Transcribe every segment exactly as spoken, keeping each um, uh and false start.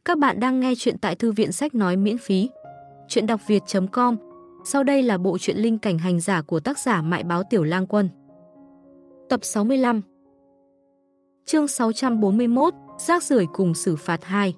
Các bạn đang nghe chuyện tại Thư viện Sách Nói miễn phí. Chuyện đọc việt chấm com. Sau đây là bộ truyện Linh Cảnh Hành Giả của tác giả Mại Báo Tiểu Lang Quân. Tập sáu mươi lăm. Chương sáu trăm bốn mươi mốt, rác rưởi cùng xử phạt hai.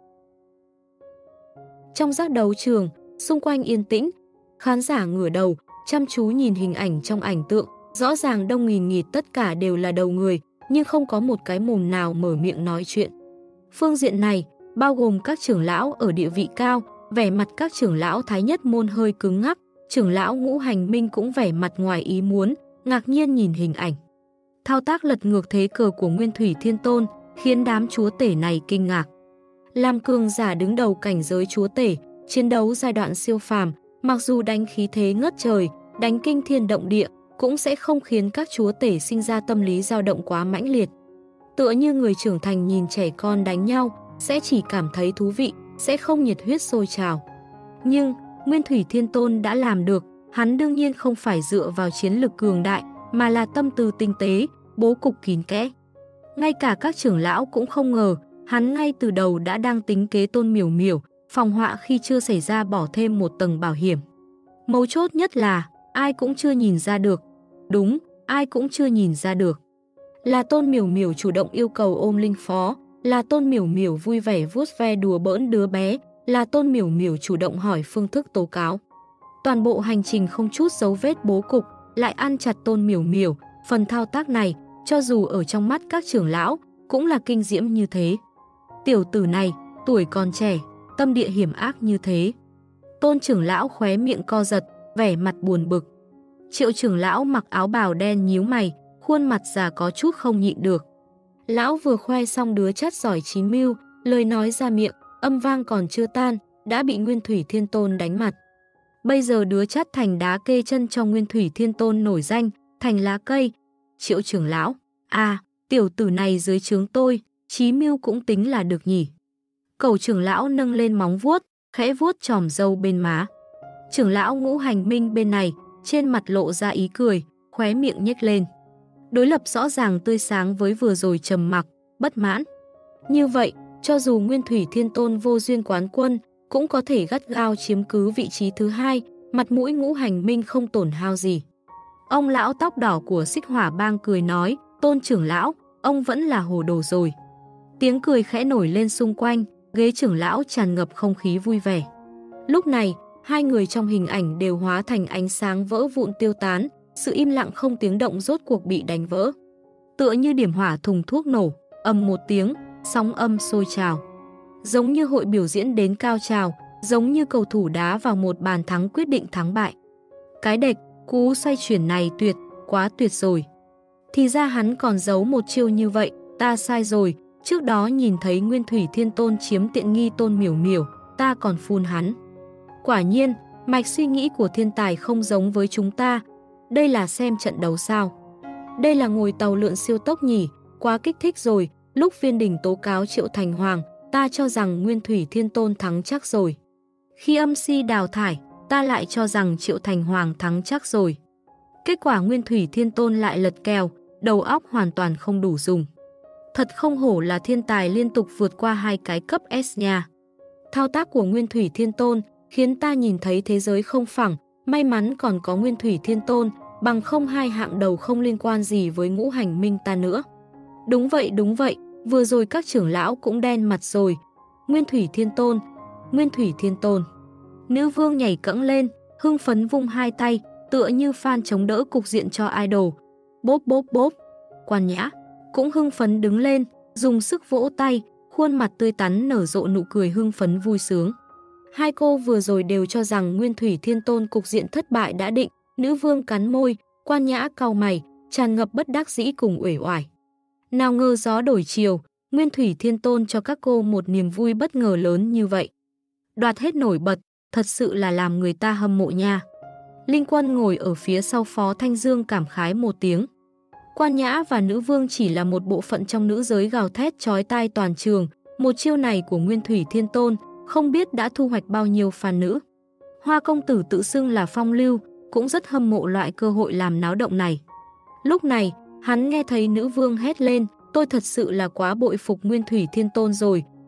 Trong giác đấu trường, xung quanh yên tĩnh, khán giả ngửa đầu, chăm chú nhìn hình ảnh trong ảnh tượng. Rõ ràng đông nghìn nghịt tất cả đều là đầu người, nhưng không có một cái mồm nào mở miệng nói chuyện. Phương diện này, bao gồm các trưởng lão ở địa vị cao, vẻ mặt các trưởng lão Thái Nhất Môn hơi cứng ngắc, trưởng lão Ngũ Hành Minh cũng vẻ mặt ngoài ý muốn, ngạc nhiên nhìn hình ảnh. Thao tác lật ngược thế cờ của Nguyên Thủy Thiên Tôn khiến đám chúa tể này kinh ngạc. Làm cường giả đứng đầu cảnh giới chúa tể, chiến đấu giai đoạn siêu phàm, mặc dù đánh khí thế ngất trời, đánh kinh thiên động địa, cũng sẽ không khiến các chúa tể sinh ra tâm lý dao động quá mãnh liệt. Tựa như người trưởng thành nhìn trẻ con đánh nhau, sẽ chỉ cảm thấy thú vị, sẽ không nhiệt huyết sôi trào. Nhưng, Nguyên Thủy Thiên Tôn đã làm được, hắn đương nhiên không phải dựa vào chiến lực cường đại, mà là tâm tư tinh tế, bố cục kín kẽ. Ngay cả các trưởng lão cũng không ngờ, hắn ngay từ đầu đã đang tính kế Tôn Miểu Miểu, phòng họa khi chưa xảy ra bỏ thêm một tầng bảo hiểm. Mấu chốt nhất là, ai cũng chưa nhìn ra được. Đúng, ai cũng chưa nhìn ra được. Là Tôn Miểu Miểu chủ động yêu cầu ôm linh phó, là Tôn Miểu Miểu vui vẻ vuốt ve đùa bỡn đứa bé, là Tôn Miểu Miểu chủ động hỏi phương thức tố cáo. Toàn bộ hành trình không chút dấu vết bố cục, lại ăn chặt Tôn Miểu Miểu, phần thao tác này, cho dù ở trong mắt các trưởng lão, cũng là kinh diễm như thế. Tiểu tử này, tuổi còn trẻ, tâm địa hiểm ác như thế. Tôn trưởng lão khóe miệng co giật, vẻ mặt buồn bực. Triệu trưởng lão mặc áo bào đen nhíu mày, khuôn mặt già có chút không nhịn được. Lão vừa khoe xong đứa chắt giỏi trí mưu, lời nói ra miệng, âm vang còn chưa tan, đã bị Nguyên Thủy Thiên Tôn đánh mặt. Bây giờ đứa chắt thành đá kê chân cho Nguyên Thủy Thiên Tôn nổi danh, thành lá cây. Triệu trưởng lão, à, tiểu tử này dưới trướng tôi, trí mưu cũng tính là được nhỉ. Cẩu trưởng lão nâng lên móng vuốt, khẽ vuốt chòm râu bên má. Trưởng lão Ngũ Hành Minh bên này, trên mặt lộ ra ý cười, khóe miệng nhếch lên. Đối lập rõ ràng tươi sáng với vừa rồi trầm mặc, bất mãn. Như vậy, cho dù Nguyên Thủy Thiên Tôn vô duyên quán quân, cũng có thể gắt gao chiếm cứ vị trí thứ hai, mặt mũi Ngũ Hành Minh không tổn hao gì. Ông lão tóc đỏ của Xích Hỏa Bang cười nói, Tôn trưởng lão, ông vẫn là hồ đồ rồi. Tiếng cười khẽ nổi lên xung quanh, ghế trưởng lão tràn ngập không khí vui vẻ. Lúc này, hai người trong hình ảnh đều hóa thành ánh sáng vỡ vụn tiêu tán, sự im lặng không tiếng động rốt cuộc bị đánh vỡ. Tựa như điểm hỏa thùng thuốc nổ, ầm một tiếng, sóng âm sôi trào. Giống như hội biểu diễn đến cao trào, giống như cầu thủ đá vào một bàn thắng quyết định thắng bại. Cái đệch, cú xoay chuyển này tuyệt, quá tuyệt rồi. Thì ra hắn còn giấu một chiêu như vậy, ta sai rồi, trước đó nhìn thấy Nguyên Thủy Thiên Tôn chiếm tiện nghi Tôn Miểu Miểu, ta còn phun hắn. Quả nhiên, mạch suy nghĩ của thiên tài không giống với chúng ta. Đây là xem trận đấu sao? Đây là ngồi tàu lượn siêu tốc nhỉ? Quá kích thích rồi. Lúc Viên Đình tố cáo Triệu Thành Hoàng, ta cho rằng Nguyên Thủy Thiên Tôn thắng chắc rồi. Khi âm si đào thải, ta lại cho rằng Triệu Thành Hoàng thắng chắc rồi. Kết quả Nguyên Thủy Thiên Tôn lại lật kèo, đầu óc hoàn toàn không đủ dùng. Thật không hổ là thiên tài liên tục vượt qua hai cái cấp S nha. Thao tác của Nguyên Thủy Thiên Tôn khiến ta nhìn thấy thế giới không phẳng, may mắn còn có Nguyên Thủy Thiên Tôn, bằng không hai hạng đầu không liên quan gì với Ngũ Hành Minh ta nữa. Đúng vậy, đúng vậy, vừa rồi các trưởng lão cũng đen mặt rồi. Nguyên Thủy Thiên Tôn, Nguyên Thủy Thiên Tôn. Nữ vương nhảy cẫng lên, hưng phấn vung hai tay, tựa như fan chống đỡ cục diện cho idol. Bốp bốp bốp. Quan Nhã cũng hưng phấn đứng lên, dùng sức vỗ tay, khuôn mặt tươi tắn nở rộ nụ cười hưng phấn vui sướng. Hai cô vừa rồi đều cho rằng Nguyên Thủy Thiên Tôn cục diện thất bại đã định, nữ vương cắn môi, Quan Nhã cau mày, tràn ngập bất đắc dĩ cùng uể oải. Nào ngờ gió đổi chiều, Nguyên Thủy Thiên Tôn cho các cô một niềm vui bất ngờ lớn như vậy. Đoạt hết nổi bật, thật sự là làm người ta hâm mộ nha. Linh Quân ngồi ở phía sau Phó Thanh Dương cảm khái một tiếng. Quan Nhã và nữ vương chỉ là một bộ phận trong nữ giới gào thét chói tai toàn trường, một chiêu này của Nguyên Thủy Thiên Tôn không biết đã thu hoạch bao nhiêu fan nữ. Hoa công tử tự xưng là phong lưu, cũng rất hâm mộ loại cơ hội làm náo động này. Lúc này, hắn nghe thấy nữ vương hét lên, tôi thật sự là quá bội phục Nguyên Thủy Thiên Tôn rồi,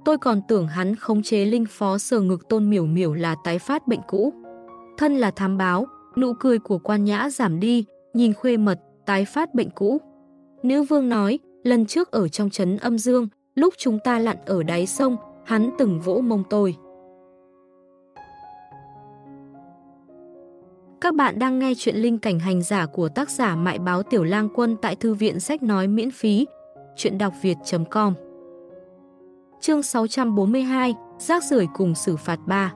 Tôi còn tưởng hắn khống chế linh phó sờ ngực Tôn Miểu Miểu là tái phát bệnh cũ. Thân là thám báo, nụ cười của Quan Nhã giảm đi, nhìn Khuê Mật, tái phát bệnh cũ. Nữ vương nói, lần trước ở trong trấn Âm Dương, lúc chúng ta lặn ở đáy sông, hắn từng vỗ mông tôi. Các bạn đang nghe chuyện Linh Cảnh Hành Giả của tác giả Mại Báo Tiểu Lang Quân tại Thư viện Sách Nói miễn phí, chuyện đọc việt chấm com. Chương sáu trăm bốn mươi hai, rác rưởi cùng xử phạt ba.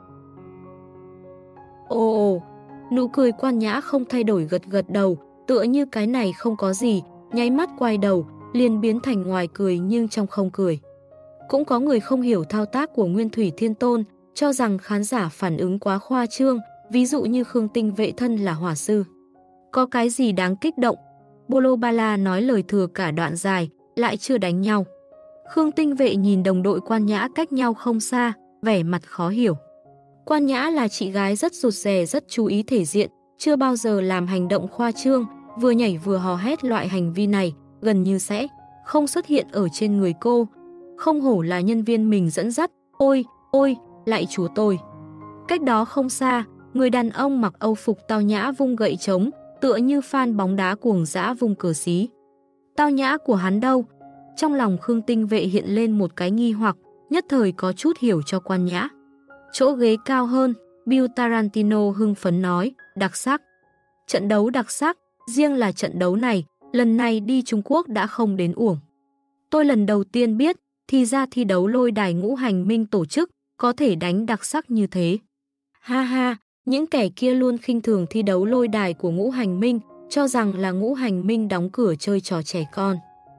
Ồ ồ, nụ cười Quan Nhã không thay đổi gật gật đầu, tựa như cái này không có gì, nháy mắt quay đầu, liền biến thành ngoài cười nhưng trong không cười. Cũng có người không hiểu thao tác của Nguyên Thủy Thiên Tôn, cho rằng khán giả phản ứng quá khoa trương, ví dụ như Khương Tinh Vệ thân là hỏa sư. Có cái gì đáng kích động? Bolo Bala nói lời thừa cả đoạn dài, lại chưa đánh nhau. Khương Tinh Vệ nhìn đồng đội Quan Nhã cách nhau không xa, vẻ mặt khó hiểu. Quan Nhã là chị gái rất rụt rè, rất chú ý thể diện, chưa bao giờ làm hành động khoa trương, vừa nhảy vừa hò hét loại hành vi này, gần như sẽ không xuất hiện ở trên người cô. Không hổ là nhân viên mình dẫn dắt, ôi, ôi, lạy chúa tôi. Cách đó không xa, người đàn ông mặc âu phục tao nhã vung gậy trống, tựa như fan bóng đá cuồng dã vung cờ xí. Tao nhã của hắn đâu? Trong lòng Khương Tinh Vệ hiện lên một cái nghi hoặc, nhất thời có chút hiểu cho Quan Nhã. Chỗ ghế cao hơn, Bill Tarantino hưng phấn nói, đặc sắc. Trận đấu đặc sắc, riêng là trận đấu này, lần này đi Trung Quốc đã không đến uổng. Tôi lần đầu tiên biết, thì ra thi đấu lôi đài Ngũ Hành Minh tổ chức, có thể đánh đặc sắc như thế. Ha ha, những kẻ kia luôn khinh thường thi đấu lôi đài của Ngũ Hành Minh, cho rằng là Ngũ Hành Minh đóng cửa chơi trò trẻ con.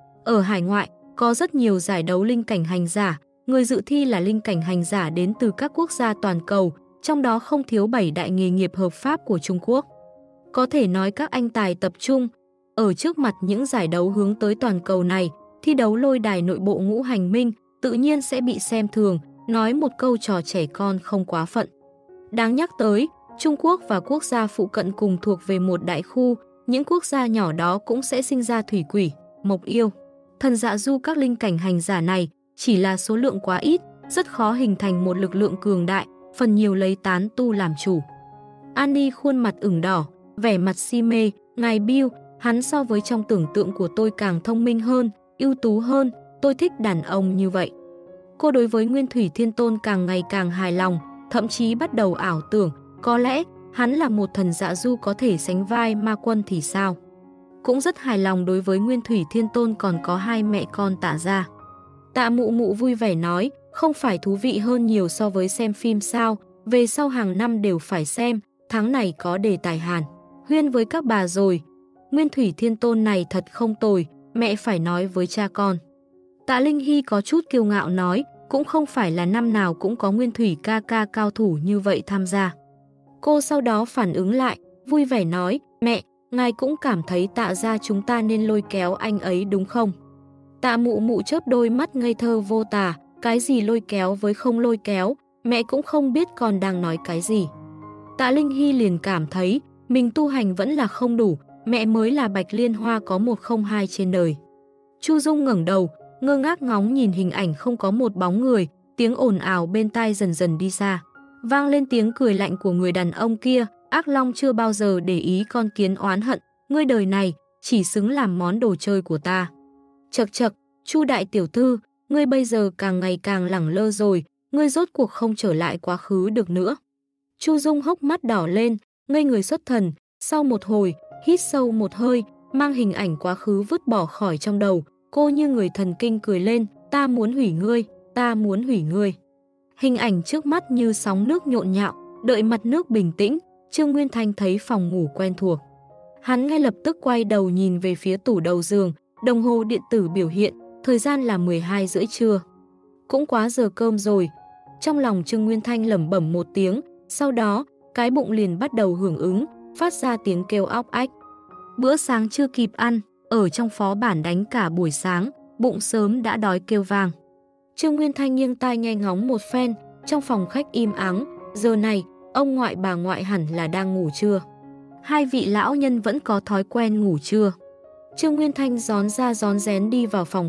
Ở hải ngoại, có rất nhiều giải đấu linh cảnh hành giả, người dự thi là linh cảnh hành giả đến từ các quốc gia toàn cầu, trong đó không thiếu bảy đại nghề nghiệp hợp pháp của Trung Quốc. Có thể nói các anh tài tập trung, ở trước mặt những giải đấu hướng tới toàn cầu này, thi đấu lôi đài nội bộ Ngũ Hành Minh tự nhiên sẽ bị xem thường, nói một câu trò trẻ con không quá phận. Đáng nhắc tới, Trung Quốc và quốc gia phụ cận cùng thuộc về một đại khu, những quốc gia nhỏ đó cũng sẽ sinh ra thủy quỷ, mộc yêu. Thần dạ du các linh cảnh hành giả này chỉ là số lượng quá ít, rất khó hình thành một lực lượng cường đại, phần nhiều lấy tán tu làm chủ. Annie khuôn mặt ửng đỏ, vẻ mặt si mê, ngài Bill, hắn so với trong tưởng tượng của tôi càng thông minh hơn, ưu tú hơn, tôi thích đàn ông như vậy. Cô đối với Nguyên Thủy Thiên Tôn càng ngày càng hài lòng, thậm chí bắt đầu ảo tưởng, có lẽ hắn là một thần dạ du có thể sánh vai ma quân thì sao. Cũng rất hài lòng đối với Nguyên Thủy Thiên Tôn còn có hai mẹ con Tạ Gia. Tạ Mụ Mụ vui vẻ nói, không phải thú vị hơn nhiều so với xem phim sao, về sau hàng năm đều phải xem, tháng này có đề tài Hàn Huyên với các bà rồi. Nguyên Thủy Thiên Tôn này thật không tồi, mẹ phải nói với cha con. Tạ Linh Hy có chút kiêu ngạo nói, cũng không phải là năm nào cũng có Nguyên Thủy ca ca cao thủ như vậy tham gia. Cô sau đó phản ứng lại, vui vẻ nói, mẹ, ngài cũng cảm thấy Tạ gia chúng ta nên lôi kéo anh ấy đúng không? Tạ Mụ Mụ chớp đôi mắt ngây thơ vô tả, cái gì lôi kéo với không lôi kéo, mẹ cũng không biết con đang nói cái gì. Tạ Linh Hy liền cảm thấy, mình tu hành vẫn là không đủ, mẹ mới là Bạch Liên Hoa có một không hai trên đời. Chu Dung ngẩng đầu, ngơ ngác ngóng nhìn hình ảnh không có một bóng người, tiếng ồn ào bên tai dần dần đi xa. Vang lên tiếng cười lạnh của người đàn ông kia, ác long chưa bao giờ để ý con kiến oán hận, ngươi đời này chỉ xứng làm món đồ chơi của ta. Chậc chậc, Chu đại tiểu thư, ngươi bây giờ càng ngày càng lẳng lơ rồi, ngươi rốt cuộc không trở lại quá khứ được nữa. Chu Dung hốc mắt đỏ lên, ngây người xuất thần, sau một hồi, hít sâu một hơi, mang hình ảnh quá khứ vứt bỏ khỏi trong đầu, cô như người thần kinh cười lên, ta muốn hủy ngươi, ta muốn hủy ngươi. Hình ảnh trước mắt như sóng nước nhộn nhạo, đợi mặt nước bình tĩnh, Trương Nguyên Thanh thấy phòng ngủ quen thuộc. Hắn ngay lập tức quay đầu nhìn về phía tủ đầu giường, đồng hồ điện tử biểu hiện, thời gian là mười hai rưỡi trưa. Cũng quá giờ cơm rồi. Trong lòng Trương Nguyên Thanh lẩm bẩm một tiếng, sau đó, cái bụng liền bắt đầu hưởng ứng, phát ra tiếng kêu óc ách. Bữa sáng chưa kịp ăn, ở trong phó bản đánh cả buổi sáng, bụng sớm đã đói kêu vang. Trương Nguyên Thanh nghiêng tai nghe ngóng một phen, trong phòng khách im ắng, giờ này, ông ngoại bà ngoại hẳn là đang ngủ trưa. Hai vị lão nhân vẫn có thói quen ngủ trưa. Trương Nguyên Thanh rón ra rón rén đi vào phòng khách,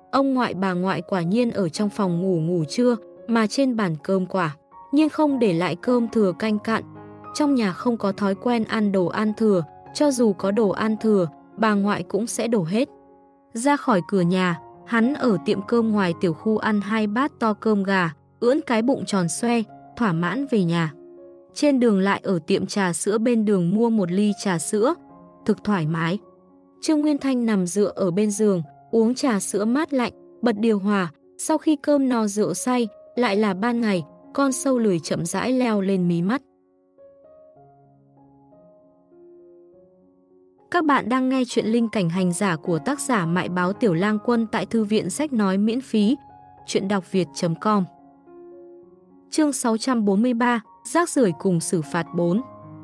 ông ngoại bà ngoại quả nhiên ở trong phòng ngủ ngủ trưa, mà trên bàn cơm quả nhiên không để lại cơm thừa canh cạn. Trong nhà không có thói quen ăn đồ ăn thừa, cho dù có đồ ăn thừa, bà ngoại cũng sẽ đổ hết. Ra khỏi cửa nhà, hắn ở tiệm cơm ngoài tiểu khu ăn hai bát to cơm gà, ưỡn cái bụng tròn xoe, thỏa mãn về nhà. Trên đường lại ở tiệm trà sữa bên đường mua một ly trà sữa, thực thoải mái. Trương Nguyên Thanh nằm dựa ở bên giường, uống trà sữa mát lạnh, bật điều hòa. Sau khi cơm no rượu say, lại là ban ngày, con sâu lười chậm rãi leo lên mí mắt. Các bạn đang nghe chuyện linh cảnh hành giả của tác giả Mại Báo Tiểu Lang Quân tại thư viện sách nói miễn phí. Chuyện đọc việt chấm com. Chương sáu trăm bốn mươi ba, rác rưởi cùng xử phạt bốn.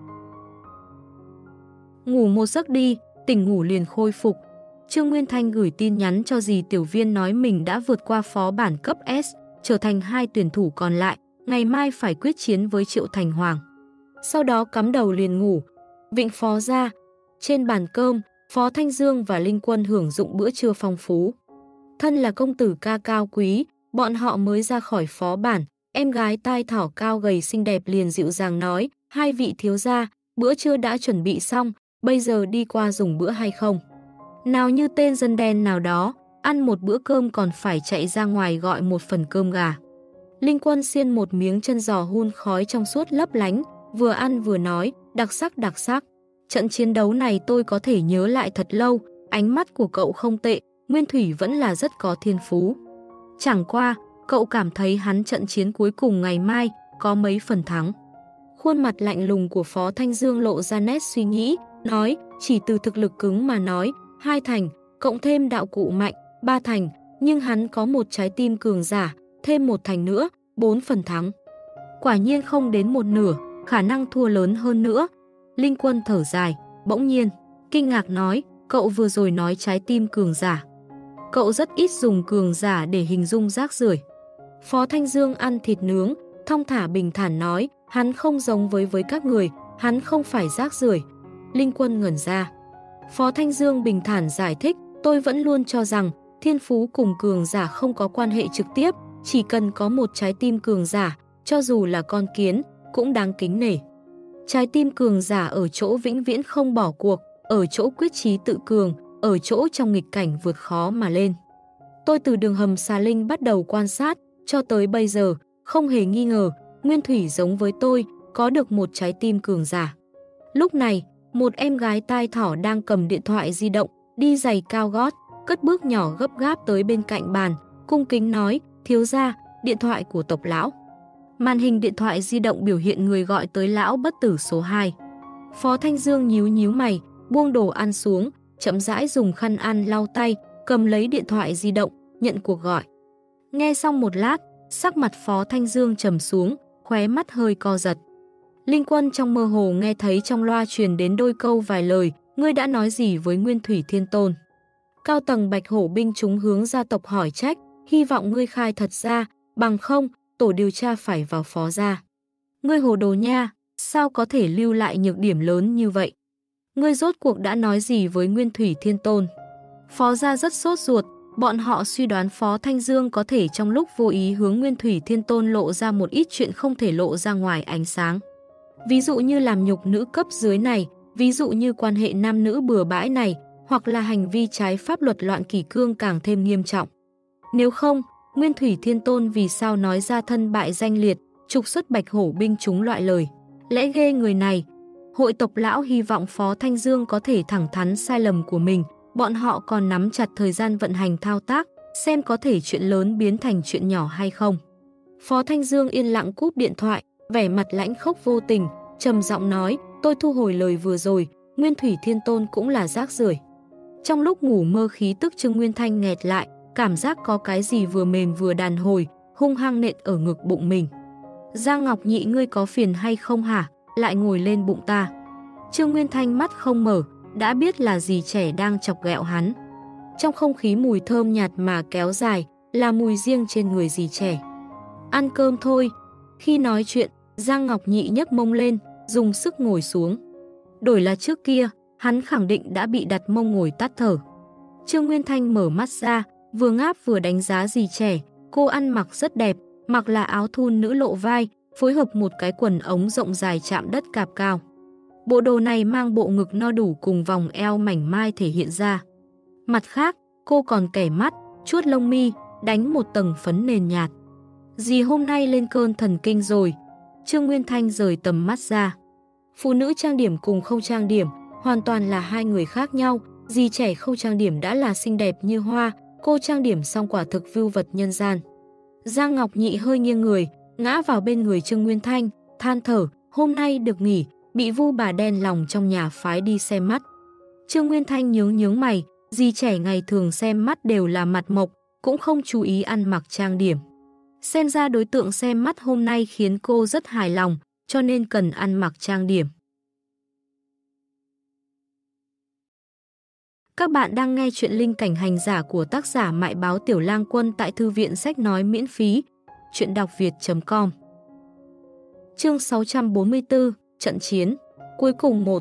Ngủ một giấc đi, tỉnh ngủ liền khôi phục. Trương Nguyên Thanh gửi tin nhắn cho dì Tiểu Viên nói mình đã vượt qua phó bản cấp S, trở thành hai tuyển thủ còn lại, ngày mai phải quyết chiến với Triệu Thành Hoàng. Sau đó cắm đầu liền ngủ. Vịnh phó ra. Trên bàn cơm, Phó Thanh Dương và Linh Quân hưởng dụng bữa trưa phong phú. Thân là công tử ca cao quý, bọn họ mới ra khỏi phó bản. Em gái tai thỏ cao gầy xinh đẹp liền dịu dàng nói, hai vị thiếu gia, bữa trưa đã chuẩn bị xong, bây giờ đi qua dùng bữa hay không? Nào như tên dân đen nào đó, ăn một bữa cơm còn phải chạy ra ngoài gọi một phần cơm gà. Linh Quân xiên một miếng chân giò hun khói trong suốt lấp lánh, vừa ăn vừa nói, đặc sắc đặc sắc. Trận chiến đấu này tôi có thể nhớ lại thật lâu, ánh mắt của cậu không tệ, Nguyên Thủy vẫn là rất có thiên phú. Chẳng qua, cậu cảm thấy hắn trận chiến cuối cùng ngày mai có mấy phần thắng. Khuôn mặt lạnh lùng của Phó Thanh Dương lộ ra nét suy nghĩ, nói chỉ từ thực lực cứng mà nói, hai thành, cộng thêm đạo cụ mạnh, ba thành, nhưng hắn có một trái tim cường giả, thêm một thành nữa, bốn phần thắng. Quả nhiên không đến một nửa, khả năng thua lớn hơn nữa. Linh Quân thở dài, bỗng nhiên, kinh ngạc nói, cậu vừa rồi nói trái tim cường giả. Cậu rất ít dùng cường giả để hình dung rác rưởi. Phó Thanh Dương ăn thịt nướng, thong thả bình thản nói, hắn không giống với với các người, hắn không phải rác rưởi. Linh Quân ngẩn ra. Phó Thanh Dương bình thản giải thích, tôi vẫn luôn cho rằng thiên phú cùng cường giả không có quan hệ trực tiếp, chỉ cần có một trái tim cường giả, cho dù là con kiến, cũng đáng kính nể. Trái tim cường giả ở chỗ vĩnh viễn không bỏ cuộc, ở chỗ quyết chí tự cường, ở chỗ trong nghịch cảnh vượt khó mà lên. Tôi từ đường hầm xà linh bắt đầu quan sát, cho tới bây giờ, không hề nghi ngờ, Nguyên Thủy giống với tôi, có được một trái tim cường giả. Lúc này, một em gái tai thỏ đang cầm điện thoại di động, đi giày cao gót, cất bước nhỏ gấp gáp tới bên cạnh bàn, cung kính nói, thiếu gia, điện thoại của tộc lão. Màn hình điện thoại di động biểu hiện người gọi tới lão bất tử số hai. Phó Thanh Dương nhíu nhíu mày, buông đồ ăn xuống, chậm rãi dùng khăn ăn lau tay, cầm lấy điện thoại di động, nhận cuộc gọi. Nghe xong một lát, sắc mặt Phó Thanh Dương trầm xuống, khóe mắt hơi co giật. Linh Quân trong mơ hồ nghe thấy trong loa truyền đến đôi câu vài lời, ngươi đã nói gì với Nguyên Thủy Thiên Tôn? Cao tầng Bạch Hổ binh chúng hướng gia tộc hỏi trách, hy vọng ngươi khai thật ra, bằng không, tổ điều tra phải vào phó gia. Ngươi hồ đồ nha, sao có thể lưu lại nhược điểm lớn như vậy? Ngươi rốt cuộc đã nói gì với Nguyên Thủy Thiên Tôn? Phó gia rất sốt ruột, bọn họ suy đoán Phó Thanh Dương có thể trong lúc vô ý hướng Nguyên Thủy Thiên Tôn lộ ra một ít chuyện không thể lộ ra ngoài ánh sáng. Ví dụ như làm nhục nữ cấp dưới này, ví dụ như quan hệ nam nữ bừa bãi này, hoặc là hành vi trái pháp luật loạn kỷ cương càng thêm nghiêm trọng. Nếu không, Nguyên Thủy Thiên Tôn vì sao nói ra thân bại danh liệt, trục xuất Bạch Hổ binh chúng loại lời. Lẽ ghê người này. Hội tộc lão hy vọng Phó Thanh Dương có thể thẳng thắn sai lầm của mình, bọn họ còn nắm chặt thời gian vận hành thao tác, xem có thể chuyện lớn biến thành chuyện nhỏ hay không. Phó Thanh Dương yên lặng cúp điện thoại, vẻ mặt lãnh khốc vô tình, trầm giọng nói, tôi thu hồi lời vừa rồi, Nguyên Thủy Thiên Tôn cũng là rác rưởi. Trong lúc ngủ mơ khí tức Trương Nguyên Thanh nghẹt lại, cảm giác có cái gì vừa mềm vừa đàn hồi, hung hăng nện ở ngực bụng mình. Giang Ngọc Nhị, ngươi có phiền hay không hả? Lại ngồi lên bụng ta. Trương Nguyên Thanh mắt không mở, đã biết là dì trẻ đang chọc ghẹo hắn. Trong không khí mùi thơm nhạt mà kéo dài, là mùi riêng trên người dì trẻ. Ăn cơm thôi. Khi nói chuyện, Giang Ngọc Nhị nhấc mông lên, dùng sức ngồi xuống. Đổi là trước kia, hắn khẳng định đã bị đặt mông ngồi tắt thở. Trương Nguyên Thanh mở mắt ra, vừa ngáp vừa đánh giá dì trẻ. Cô ăn mặc rất đẹp, mặc là áo thun nữ lộ vai, phối hợp một cái quần ống rộng dài chạm đất cạp cao. Bộ đồ này mang bộ ngực no đủ cùng vòng eo mảnh mai thể hiện ra. Mặt khác, cô còn kẻ mắt, chuốt lông mi, đánh một tầng phấn nền nhạt. Dì hôm nay lên cơn thần kinh rồi. Trương Nguyên Thanh rời tầm mắt ra. Phụ nữ trang điểm cùng không trang điểm, hoàn toàn là hai người khác nhau. Dì trẻ không trang điểm đã là xinh đẹp như hoa, cô trang điểm xong quả thực vưu vật nhân gian. Giang Ngọc Nhị hơi nghiêng người, ngã vào bên người Trương Nguyên Thanh, than thở, hôm nay được nghỉ, bị vu bà đen lòng trong nhà phái đi xem mắt. Trương Nguyên Thanh nhướng nhướng mày, dì trẻ ngày thường xem mắt đều là mặt mộc, cũng không chú ý ăn mặc trang điểm. Xem ra đối tượng xem mắt hôm nay khiến cô rất hài lòng, cho nên cần ăn mặc trang điểm. Các bạn đang nghe chuyện Linh Cảnh Hành Giả của tác giả Mại Báo Tiểu Lang Quân tại Thư viện Sách Nói miễn phí, chuyện đọc việt chấm com. Chương sáu trăm bốn mươi tư, Trận Chiến, cuối cùng một.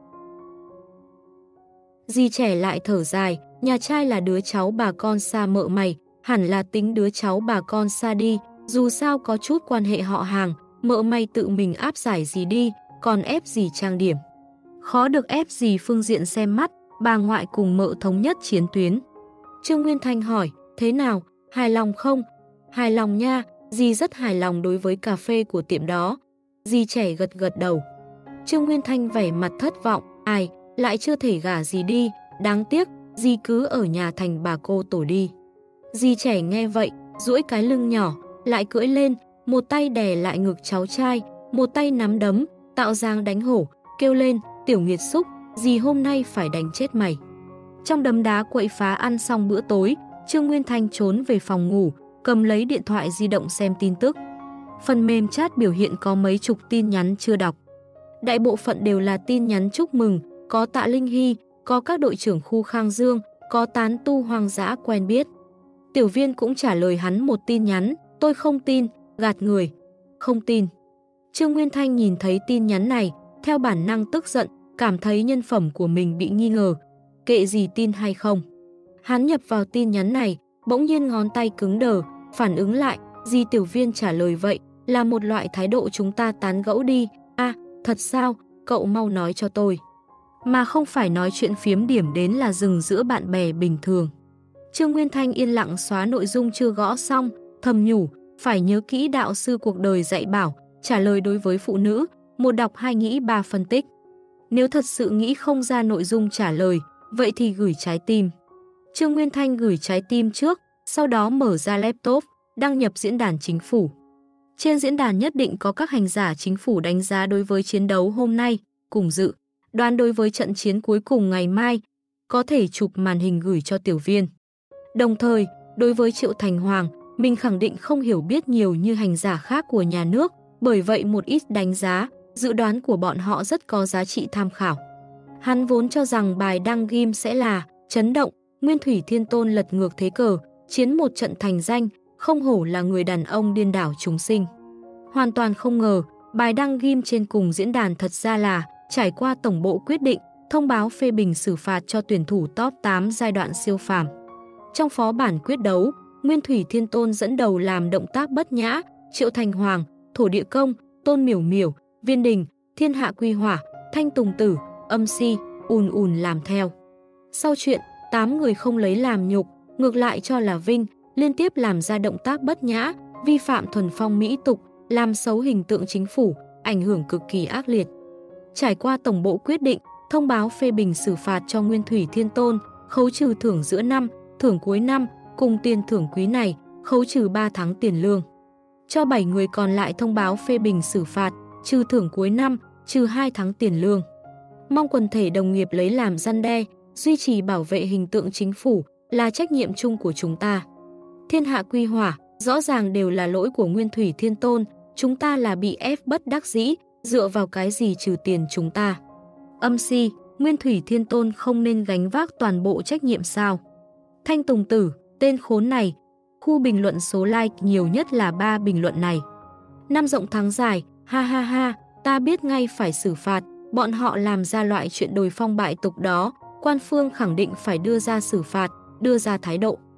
Dì trẻ lại thở dài, nhà trai là đứa cháu bà con xa mợ mày, hẳn là tính đứa cháu bà con xa đi, dù sao có chút quan hệ họ hàng, mợ mày tự mình áp giải gì đi, còn ép gì trang điểm. Khó được ép gì phương diện xem mắt, bà ngoại cùng mợ thống nhất chiến tuyến. Trương Nguyên Thanh hỏi, thế nào, hài lòng không? Hài lòng nha, dì rất hài lòng đối với cà phê của tiệm đó. Dì trẻ gật gật đầu. Trương Nguyên Thanh vẻ mặt thất vọng, ai, lại chưa thể gả dì đi, đáng tiếc, dì cứ ở nhà thành bà cô tổ đi. Dì trẻ nghe vậy, duỗi cái lưng nhỏ, lại cưỡi lên, một tay đè lại ngực cháu trai, một tay nắm đấm, tạo dáng đánh hổ, kêu lên, tiểu nghiệt xúc, dì hôm nay phải đánh chết mày. Trong đấm đá quậy phá ăn xong bữa tối, Trương Nguyên Thanh trốn về phòng ngủ, cầm lấy điện thoại di động xem tin tức. Phần mềm chat biểu hiện có mấy chục tin nhắn chưa đọc. Đại bộ phận đều là tin nhắn chúc mừng, có Tạ Linh Hy, có các đội trưởng khu Khang Dương, có tán tu hoang dã quen biết. Tiểu Viên cũng trả lời hắn một tin nhắn, tôi không tin, gạt người, không tin. Trương Nguyên Thanh nhìn thấy tin nhắn này, theo bản năng tức giận, cảm thấy nhân phẩm của mình bị nghi ngờ, kệ gì tin hay không. Hắn nhập vào tin nhắn này, bỗng nhiên ngón tay cứng đờ, phản ứng lại, gì Tiểu Viên trả lời vậy, là một loại thái độ chúng ta tán gẫu đi, à, thật sao, cậu mau nói cho tôi. Mà không phải nói chuyện phiếm điểm đến là dừng giữa bạn bè bình thường. Trương Nguyên Thanh yên lặng xóa nội dung chưa gõ xong, thầm nhủ, phải nhớ kỹ đạo sư cuộc đời dạy bảo, trả lời đối với phụ nữ, một đọc hai nghĩ ba phân tích. Nếu thật sự nghĩ không ra nội dung trả lời, vậy thì gửi trái tim. Trương Nguyên Thanh gửi trái tim trước, sau đó mở ra laptop, đăng nhập diễn đàn chính phủ. Trên diễn đàn nhất định có các hành giả chính phủ đánh giá đối với chiến đấu hôm nay, cùng dự, đoán đối với trận chiến cuối cùng ngày mai, có thể chụp màn hình gửi cho Tiểu Viên. Đồng thời, đối với Triệu Thành Hoàng, mình khẳng định không hiểu biết nhiều như hành giả khác của nhà nước, bởi vậy một ít đánh giá, dự đoán của bọn họ rất có giá trị tham khảo. Hắn vốn cho rằng bài đăng ghim sẽ là chấn động, Nguyên Thủy Thiên Tôn lật ngược thế cờ, chiến một trận thành danh, không hổ là người đàn ông điên đảo chúng sinh. Hoàn toàn không ngờ, bài đăng ghim trên cùng diễn đàn thật ra là trải qua tổng bộ quyết định, thông báo phê bình xử phạt cho tuyển thủ top tám giai đoạn siêu phàm. Trong phó bản quyết đấu, Nguyên Thủy Thiên Tôn dẫn đầu làm động tác bất nhã, Triệu Thành Hoàng, Thổ Địa Công, Tôn Miểu Miểu, Viên Đình, Thiên Hạ Quy Hỏa, Thanh Tùng Tử, Âm Si, ùn ùn làm theo. Sau chuyện, tám người không lấy làm nhục, ngược lại cho là vinh, liên tiếp làm ra động tác bất nhã, vi phạm thuần phong mỹ tục, làm xấu hình tượng chính phủ, ảnh hưởng cực kỳ ác liệt. Trải qua tổng bộ quyết định, thông báo phê bình xử phạt cho Nguyên Thủy Thiên Tôn, khấu trừ thưởng giữa năm, thưởng cuối năm, cùng tiền thưởng quý này, khấu trừ ba tháng tiền lương. Cho bảy người còn lại thông báo phê bình xử phạt, trừ thưởng cuối năm, trừ hai tháng tiền lương. Mong quần thể đồng nghiệp lấy làm răn đe, duy trì bảo vệ hình tượng chính phủ là trách nhiệm chung của chúng ta. Thiên Hạ Quy Hỏa, rõ ràng đều là lỗi của Nguyên Thủy Thiên Tôn, chúng ta là bị ép bất đắc dĩ, dựa vào cái gì trừ tiền chúng ta. Âm Si, Nguyên Thủy Thiên Tôn không nên gánh vác toàn bộ trách nhiệm sao? Thanh Tùng Tử, tên khốn này, khu bình luận số like nhiều nhất là ba bình luận này. Năm rộng tháng dài, ha ha ha, ta biết ngay phải xử phạt, bọn họ làm ra loại chuyện đồi phong bại tục đó, quan phương khẳng định phải đưa ra xử phạt, đưa ra thái độ.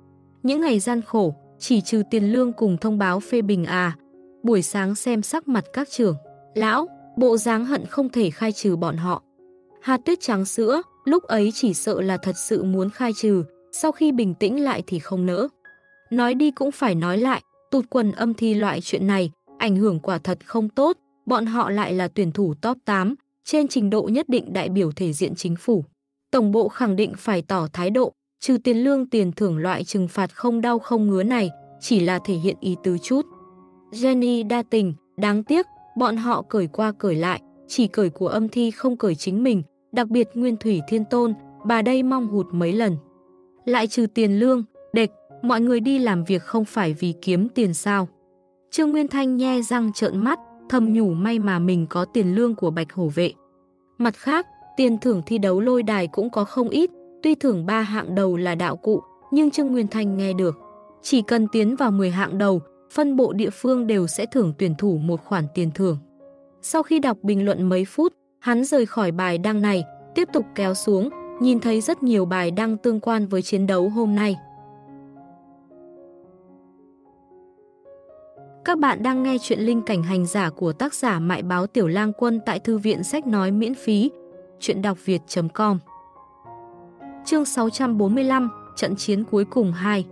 Những ngày gian khổ, chỉ trừ tiền lương cùng thông báo phê bình à. Buổi sáng xem sắc mặt các trưởng lão, bộ dáng hận không thể khai trừ bọn họ. Hạt tuyết trắng sữa, lúc ấy chỉ sợ là thật sự muốn khai trừ, sau khi bình tĩnh lại thì không nỡ. Nói đi cũng phải nói lại, tụt quần âm thi loại chuyện này, ảnh hưởng quả thật không tốt, bọn họ lại là tuyển thủ top tám, trên trình độ nhất định đại biểu thể diện chính phủ. Tổng bộ khẳng định phải tỏ thái độ, trừ tiền lương tiền thưởng loại trừng phạt không đau không ngứa này, chỉ là thể hiện ý tứ chút. Jenny đa tình, đáng tiếc, bọn họ cởi qua cởi lại, chỉ cởi của âm thi không cởi chính mình, đặc biệt Nguyên Thủy Thiên Tôn, bà đây mong hụt mấy lần. Lại trừ tiền lương, đệt, mọi người đi làm việc không phải vì kiếm tiền sao. Trương Nguyên Thanh nhe răng trợn mắt, thầm nhủ may mà mình có tiền lương của Bạch Hổ Vệ. Mặt khác, tiền thưởng thi đấu lôi đài cũng có không ít, tuy thưởng ba hạng đầu là đạo cụ, nhưng Trương Nguyên Thanh nghe được. Chỉ cần tiến vào mười hạng đầu, phân bộ địa phương đều sẽ thưởng tuyển thủ một khoản tiền thưởng. Sau khi đọc bình luận mấy phút, hắn rời khỏi bài đăng này, tiếp tục kéo xuống, nhìn thấy rất nhiều bài đăng tương quan với chiến đấu hôm nay. Các bạn đang nghe chuyện Linh Cảnh Hành Giả của tác giả Mại Báo Tiểu Lang Quân tại Thư viện Sách Nói miễn phí, chuyện đọc việt chấm com. Chương sáu trăm bốn mươi lăm, trận chiến cuối cùng hai.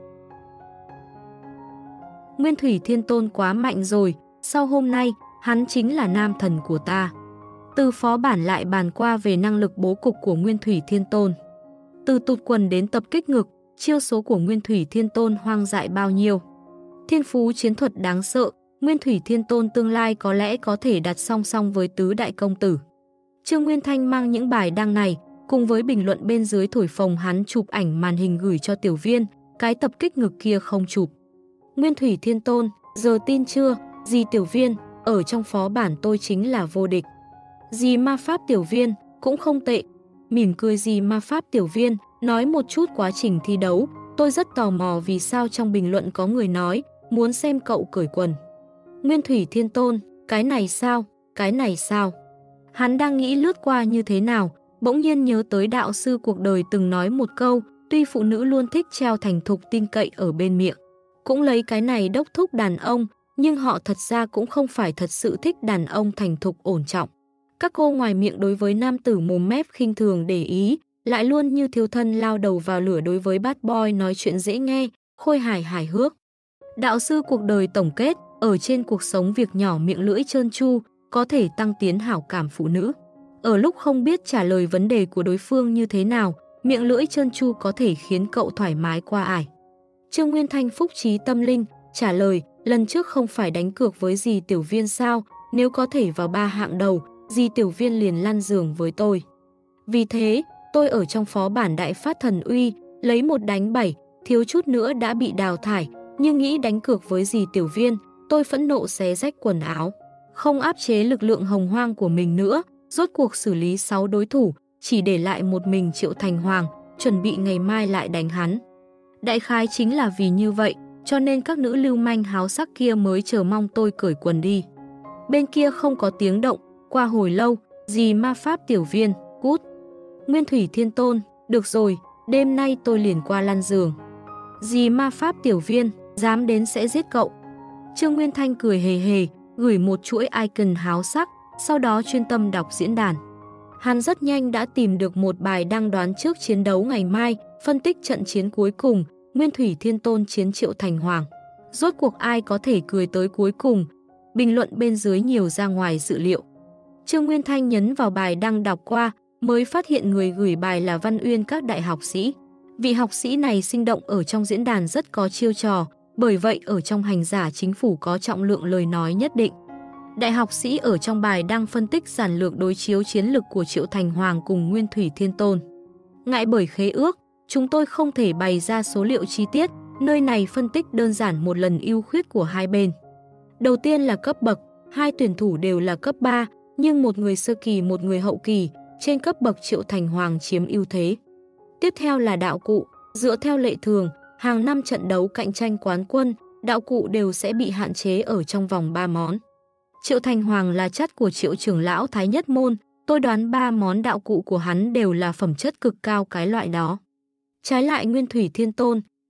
Nguyên Thủy Thiên Tôn quá mạnh rồi, sau hôm nay, hắn chính là nam thần của ta. Từ phó bản lại bàn qua về năng lực bố cục của Nguyên Thủy Thiên Tôn. Từ tụt quần đến tập kích ngực, chiêu số của Nguyên Thủy Thiên Tôn hoang dại bao nhiêu. Thiên phú chiến thuật đáng sợ, Nguyên Thủy Thiên Tôn tương lai có lẽ có thể đặt song song với tứ đại công tử. Trương Nguyên Thanh mang những bài đăng này, cùng với bình luận bên dưới thổi phồng hắn chụp ảnh màn hình gửi cho Tiểu Viên, cái tập kích ngực kia không chụp. Nguyên Thủy Thiên Tôn, giờ tin chưa, dì Tiểu Viên, ở trong phó bản tôi chính là vô địch. Dì ma pháp Tiểu Viên, cũng không tệ. Mỉm cười dì ma pháp Tiểu Viên, nói một chút quá trình thi đấu, tôi rất tò mò vì sao trong bình luận có người nói, muốn xem cậu cởi quần. Nguyên Thủy Thiên Tôn, cái này sao, cái này sao? Hắn đang nghĩ lướt qua như thế nào, bỗng nhiên nhớ tới đạo sư cuộc đời từng nói một câu, tuy phụ nữ luôn thích treo thành thục tin cậy ở bên miệng. Cũng lấy cái này đốc thúc đàn ông, nhưng họ thật ra cũng không phải thật sự thích đàn ông thành thục ổn trọng. Các cô ngoài miệng đối với nam tử mồm mép khinh thường để ý, lại luôn như thiêu thân lao đầu vào lửa đối với bad boy nói chuyện dễ nghe, khôi hài hài hước. Đạo sư cuộc đời tổng kết, ở trên cuộc sống việc nhỏ miệng lưỡi trơn tru, có thể tăng tiến hảo cảm phụ nữ. Ở lúc không biết trả lời vấn đề của đối phương như thế nào, miệng lưỡi trơn tru có thể khiến cậu thoải mái qua ải. Trương Nguyên Thanh phúc trí tâm linh, trả lời, lần trước không phải đánh cược với dì Tiểu Viên sao, nếu có thể vào ba hạng đầu, dì Tiểu Viên liền lăn giường với tôi. Vì thế, tôi ở trong phó bản đại phát thần uy, lấy một đánh bảy, thiếu chút nữa đã bị đào thải, nhưng nghĩ đánh cược với dì Tiểu Viên, tôi phẫn nộ xé rách quần áo. Không áp chế lực lượng hồng hoang của mình nữa, rốt cuộc xử lý sáu đối thủ, chỉ để lại một mình Triệu Thành Hoàng, chuẩn bị ngày mai lại đánh hắn. Đại khái chính là vì như vậy, cho nên các nữ lưu manh háo sắc kia mới chờ mong tôi cởi quần đi. Bên kia không có tiếng động, qua hồi lâu, dì ma pháp Tiểu Viên, cút. Nguyên Thủy Thiên Tôn, được rồi, đêm nay tôi liền qua lăn giường. Dì ma pháp Tiểu Viên, dám đến sẽ giết cậu. Trương Nguyên Thanh cười hề hề, gửi một chuỗi icon háo sắc, sau đó chuyên tâm đọc diễn đàn. Hắn rất nhanh đã tìm được một bài đăng đoán trước chiến đấu ngày mai, phân tích trận chiến cuối cùng, Nguyên Thủy Thiên Tôn chiến Triệu Thành Hoàng. Rốt cuộc ai có thể cười tới cuối cùng, bình luận bên dưới nhiều ra ngoài dự liệu. Trương Nguyên Thanh nhấn vào bài đăng đọc qua, mới phát hiện người gửi bài là Văn Uyên các đại học sĩ. Vị học sĩ này sinh động ở trong diễn đàn rất có chiêu trò, bởi vậy ở trong hành giả chính phủ có trọng lượng lời nói nhất định. Đại học sĩ ở trong bài đăng phân tích giản lược đối chiếu chiến lực của Triệu Thành Hoàng cùng Nguyên Thủy Thiên Tôn. Ngại bởi khế ước, chúng tôi không thể bày ra số liệu chi tiết, nơi này phân tích đơn giản một lần ưu khuyết của hai bên. Đầu tiên là cấp bậc, hai tuyển thủ đều là cấp ba, nhưng một người sơ kỳ một người hậu kỳ, trên cấp bậc Triệu Thành Hoàng chiếm ưu thế. Tiếp theo là đạo cụ, dựa theo lệ thường, hàng năm trận đấu cạnh tranh quán quân, đạo cụ đều sẽ bị hạn chế ở trong vòng ba món. Triệu Thành Hoàng là chất của Triệu trưởng lão Thái Nhất Môn, tôi đoán ba món đạo cụ của hắn đều là phẩm chất cực cao cái loại đó. Trái lại Nguyên Thủy Thiên Tôn,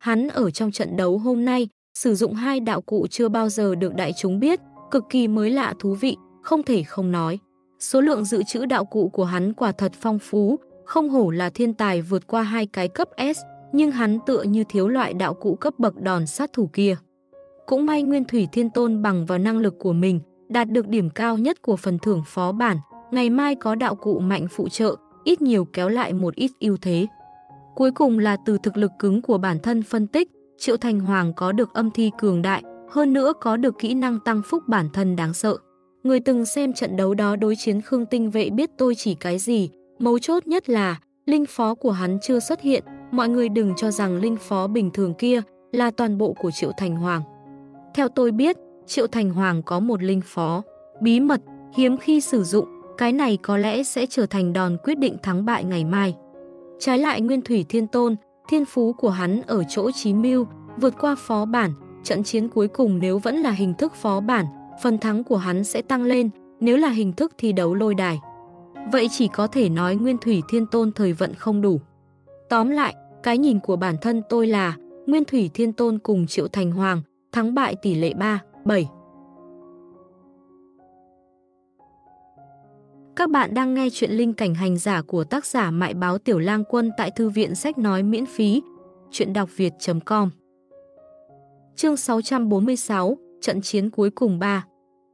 Hắn ở trong trận đấu hôm nay sử dụng hai đạo cụ chưa bao giờ được đại chúng biết, cực kỳ mới lạ thú vị, không thể không nói. Số lượng dự trữ đạo cụ của hắn quả thật phong phú, không hổ là thiên tài vượt qua hai cái cấp S, nhưng hắn tựa như thiếu loại đạo cụ cấp bậc đòn sát thủ kia. Cũng may Nguyên Thủy Thiên Tôn bằng vào năng lực của mình, đạt được điểm cao nhất của phần thưởng phó bản, ngày mai có đạo cụ mạnh phụ trợ, ít nhiều kéo lại một ít ưu thế. Cuối cùng là từ thực lực cứng của bản thân phân tích, Triệu Thành Hoàng có được âm thi cường đại, hơn nữa có được kỹ năng tăng phúc bản thân đáng sợ. Người từng xem trận đấu đó đối chiến Khương Tinh Vệ biết tôi chỉ cái gì, mấu chốt nhất là linh phó của hắn chưa xuất hiện, mọi người đừng cho rằng linh phó bình thường kia là toàn bộ của Triệu Thành Hoàng. Theo tôi biết, Triệu Thành Hoàng có một linh phó, bí mật, hiếm khi sử dụng, cái này có lẽ sẽ trở thành đòn quyết định thắng bại ngày mai. Trái lại Nguyên Thủy Thiên Tôn, thiên phú của hắn ở chỗ chí mưu, vượt qua phó bản, trận chiến cuối cùng nếu vẫn là hình thức phó bản, phần thắng của hắn sẽ tăng lên, nếu là hình thức thi đấu lôi đài. Vậy chỉ có thể nói Nguyên Thủy Thiên Tôn thời vận không đủ. Tóm lại, cái nhìn của bản thân tôi là Nguyên Thủy Thiên Tôn cùng Triệu Thành Hoàng, thắng bại tỷ lệ ba bảy. Các bạn đang nghe chuyện Linh Cảnh Hành Giả của tác giả Mại Báo Tiểu Lang Quân tại Thư viện Sách Nói miễn phí, chuyện đọc việt chấm com. Chương sáu trăm bốn mươi sáu, trận chiến cuối cùng ba.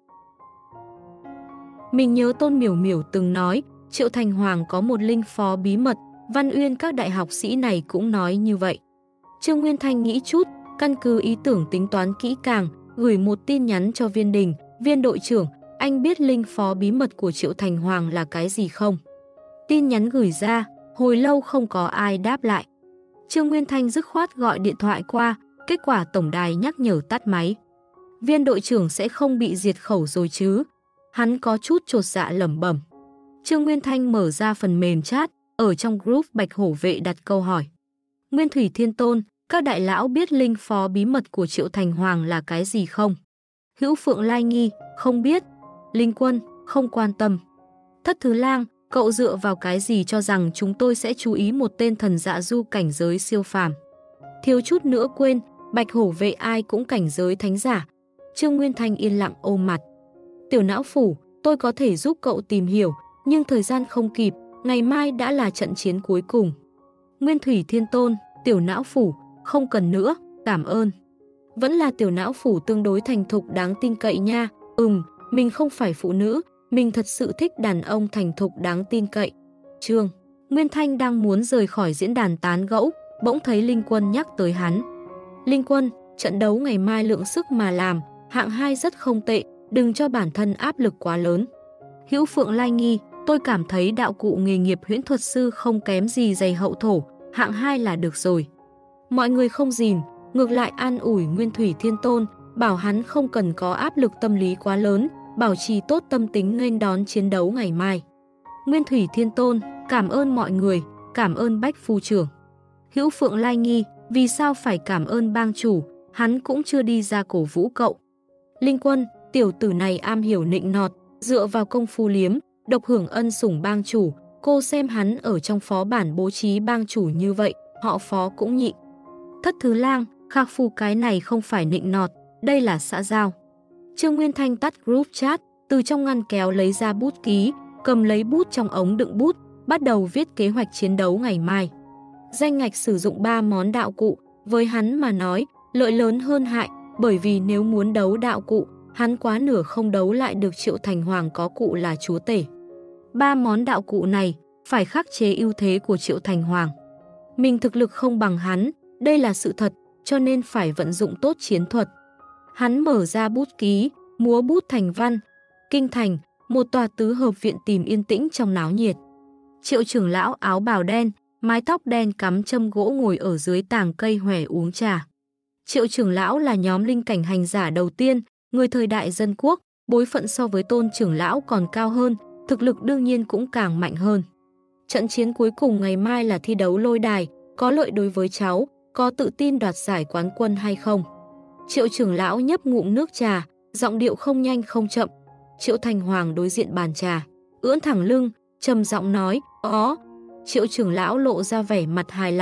Mình nhớ Tôn Miểu Miểu từng nói, Triệu Thành Hoàng có một linh phó bí mật, Văn Uyên các đại học sĩ này cũng nói như vậy. Trương Nguyên Thanh nghĩ chút, căn cứ ý tưởng tính toán kỹ càng, gửi một tin nhắn cho Viên Đình, Viên đội trưởng, anh biết linh phó bí mật của Triệu Thành Hoàng là cái gì không? Tin nhắn gửi ra, hồi lâu không có ai đáp lại. Trương Nguyên Thanh dứt khoát gọi điện thoại qua, kết quả tổng đài nhắc nhở tắt máy. Viên đội trưởng sẽ không bị diệt khẩu rồi chứ? Hắn có chút chột dạ lẩm bẩm. Trương Nguyên Thanh mở ra phần mềm chat, ở trong group Bạch Hổ Vệ đặt câu hỏi. Nguyên Thủy Thiên Tôn, các đại lão biết linh phó bí mật của Triệu Thành Hoàng là cái gì không? Hữu Phượng Lai Nghi, không biết. Linh Quân, không quan tâm. Thất Thứ Lang, cậu dựa vào cái gì cho rằng chúng tôi sẽ chú ý một tên thần dạ du cảnh giới siêu phàm? Thiếu chút nữa quên, Bạch Hổ Vệ ai cũng cảnh giới thánh giả. Trương Nguyên Thanh yên lặng ôm mặt. Tiểu não phủ, tôi có thể giúp cậu tìm hiểu, nhưng thời gian không kịp, ngày mai đã là trận chiến cuối cùng. Nguyên Thủy Thiên Tôn, tiểu não phủ, không cần nữa, cảm ơn. Vẫn là tiểu não phủ tương đối thành thục đáng tin cậy nha. Ừm, mình không phải phụ nữ, mình thật sự thích đàn ông thành thục đáng tin cậy. Trương Nguyên Thanh đang muốn rời khỏi diễn đàn tán gẫu, bỗng thấy Linh Quân nhắc tới hắn. Linh Quân, trận đấu ngày mai lượng sức mà làm, hạng hai rất không tệ, đừng cho bản thân áp lực quá lớn. Hữu Phượng Lai Nghi, tôi cảm thấy đạo cụ nghề nghiệp huyễn thuật sư không kém gì giày hậu thổ, hạng hai là được rồi. Mọi người không dìm, ngược lại an ủi Nguyên Thủy Thiên Tôn, bảo hắn không cần có áp lực tâm lý quá lớn, bảo trì tốt tâm tính nghênh đón chiến đấu ngày mai. Nguyên Thủy Thiên Tôn, cảm ơn mọi người, cảm ơn Bách Phu Trưởng. Hữu Phượng Lai Nghi, vì sao phải cảm ơn bang chủ, hắn cũng chưa đi ra cổ vũ cậu. Linh Quân, tiểu tử này am hiểu nịnh nọt, dựa vào công phu liếm, độc hưởng ân sủng bang chủ, cô xem hắn ở trong phó bản bố trí bang chủ như vậy, họ phó cũng nhịn. Thất Thứ Lang, khắc phu cái này không phải nịnh nọt, đây là xã giao. Trương Nguyên Thanh tắt group chat, từ trong ngăn kéo lấy ra bút ký, cầm lấy bút trong ống đựng bút, bắt đầu viết kế hoạch chiến đấu ngày mai. Danh ngạch sử dụng ba món đạo cụ, với hắn mà nói, lợi lớn hơn hại, bởi vì nếu muốn đấu đạo cụ, hắn quá nửa không đấu lại được Triệu Thành Hoàng có cụ là chúa tể. Ba món đạo cụ này phải khắc chế ưu thế của Triệu Thành Hoàng. Mình thực lực không bằng hắn, đây là sự thật, cho nên phải vận dụng tốt chiến thuật. Hắn mở ra bút ký, múa bút thành văn. Kinh thành, một tòa tứ hợp viện tìm yên tĩnh trong náo nhiệt. Triệu trưởng lão áo bào đen, mái tóc đen cắm châm gỗ ngồi ở dưới tàng cây hòe uống trà. Triệu trưởng lão là nhóm linh cảnh hành giả đầu tiên, người thời đại dân quốc, bối phận so với Tôn trưởng lão còn cao hơn, thực lực đương nhiên cũng càng mạnh hơn. Trận chiến cuối cùng ngày mai là thi đấu lôi đài, có lợi đối với cháu, có tự tin đoạt giải quán quân hay không? Triệu trưởng lão nhấp ngụm nước trà, giọng điệu không nhanh không chậm. Triệu Thành Hoàng đối diện bàn trà, ưỡn thẳng lưng, trầm giọng nói, "Ó." Triệu trưởng lão lộ ra vẻ mặt hài lòng,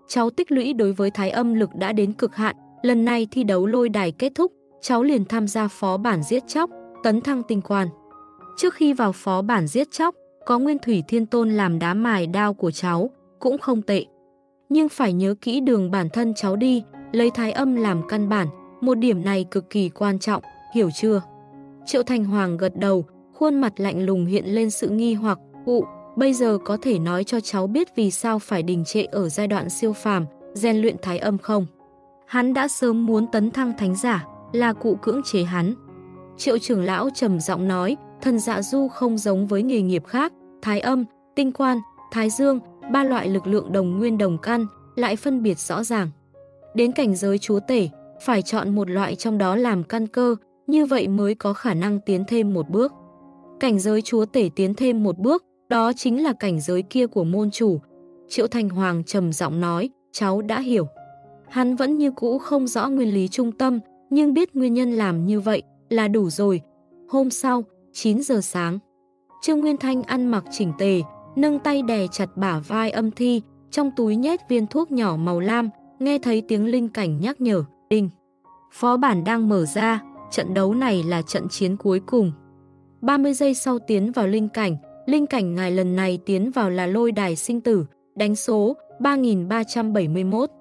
cháu tích lũy đối với thái âm lực đã đến cực hạn, lần này thi đấu lôi đài kết thúc, cháu liền tham gia phó bản giết chóc, tấn thăng tinh quan. Trước khi vào phó bản giết chóc, có Nguyên Thủy Thiên Tôn làm đá mài đao của cháu, cũng không tệ. Nhưng phải nhớ kỹ đường bản thân cháu đi, lấy thái âm làm căn bản, một điểm này cực kỳ quan trọng, hiểu chưa? Triệu Thành Hoàng gật đầu, khuôn mặt lạnh lùng hiện lên sự nghi hoặc, cụ, bây giờ có thể nói cho cháu biết vì sao phải đình trệ ở giai đoạn siêu phàm, rèn luyện thái âm không? Hắn đã sớm muốn tấn thăng thánh giả, là cụ cưỡng chế hắn. Triệu trưởng lão trầm giọng nói, thần dạ du không giống với nghề nghiệp khác, thái âm, tinh quan, thái dương, ba loại lực lượng đồng nguyên đồng căn, lại phân biệt rõ ràng. Đến cảnh giới chúa tể, phải chọn một loại trong đó làm căn cơ, như vậy mới có khả năng tiến thêm một bước. Cảnh giới chúa tể tiến thêm một bước, đó chính là cảnh giới kia của môn chủ. Triệu Thành Hoàng trầm giọng nói, cháu đã hiểu. Hắn vẫn như cũ không rõ nguyên lý trung tâm, nhưng biết nguyên nhân làm như vậy là đủ rồi. Hôm sau, chín giờ sáng, Trương Nguyên Thanh ăn mặc chỉnh tề, nâng tay đè chặt bả vai Âm Thi, trong túi nhét viên thuốc nhỏ màu lam, nghe thấy tiếng linh cảnh nhắc nhở, đinh. Phó bản đang mở ra, trận đấu này là trận chiến cuối cùng. ba mươi giây sau tiến vào linh cảnh, linh cảnh ngài lần này tiến vào là lôi đài sinh tử, đánh số ba nghìn ba trăm bảy mươi mốt.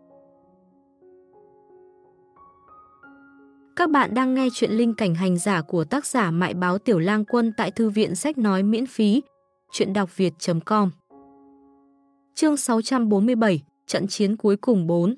Các bạn đang nghe chuyện linh cảnh hành giả của tác giả Mại Báo Tiểu Lang Quân tại Thư viện Sách Nói miễn phí. Chuyện đọc việt chấm com. Chương sáu trăm bốn mươi bảy, trận chiến cuối cùng bốn.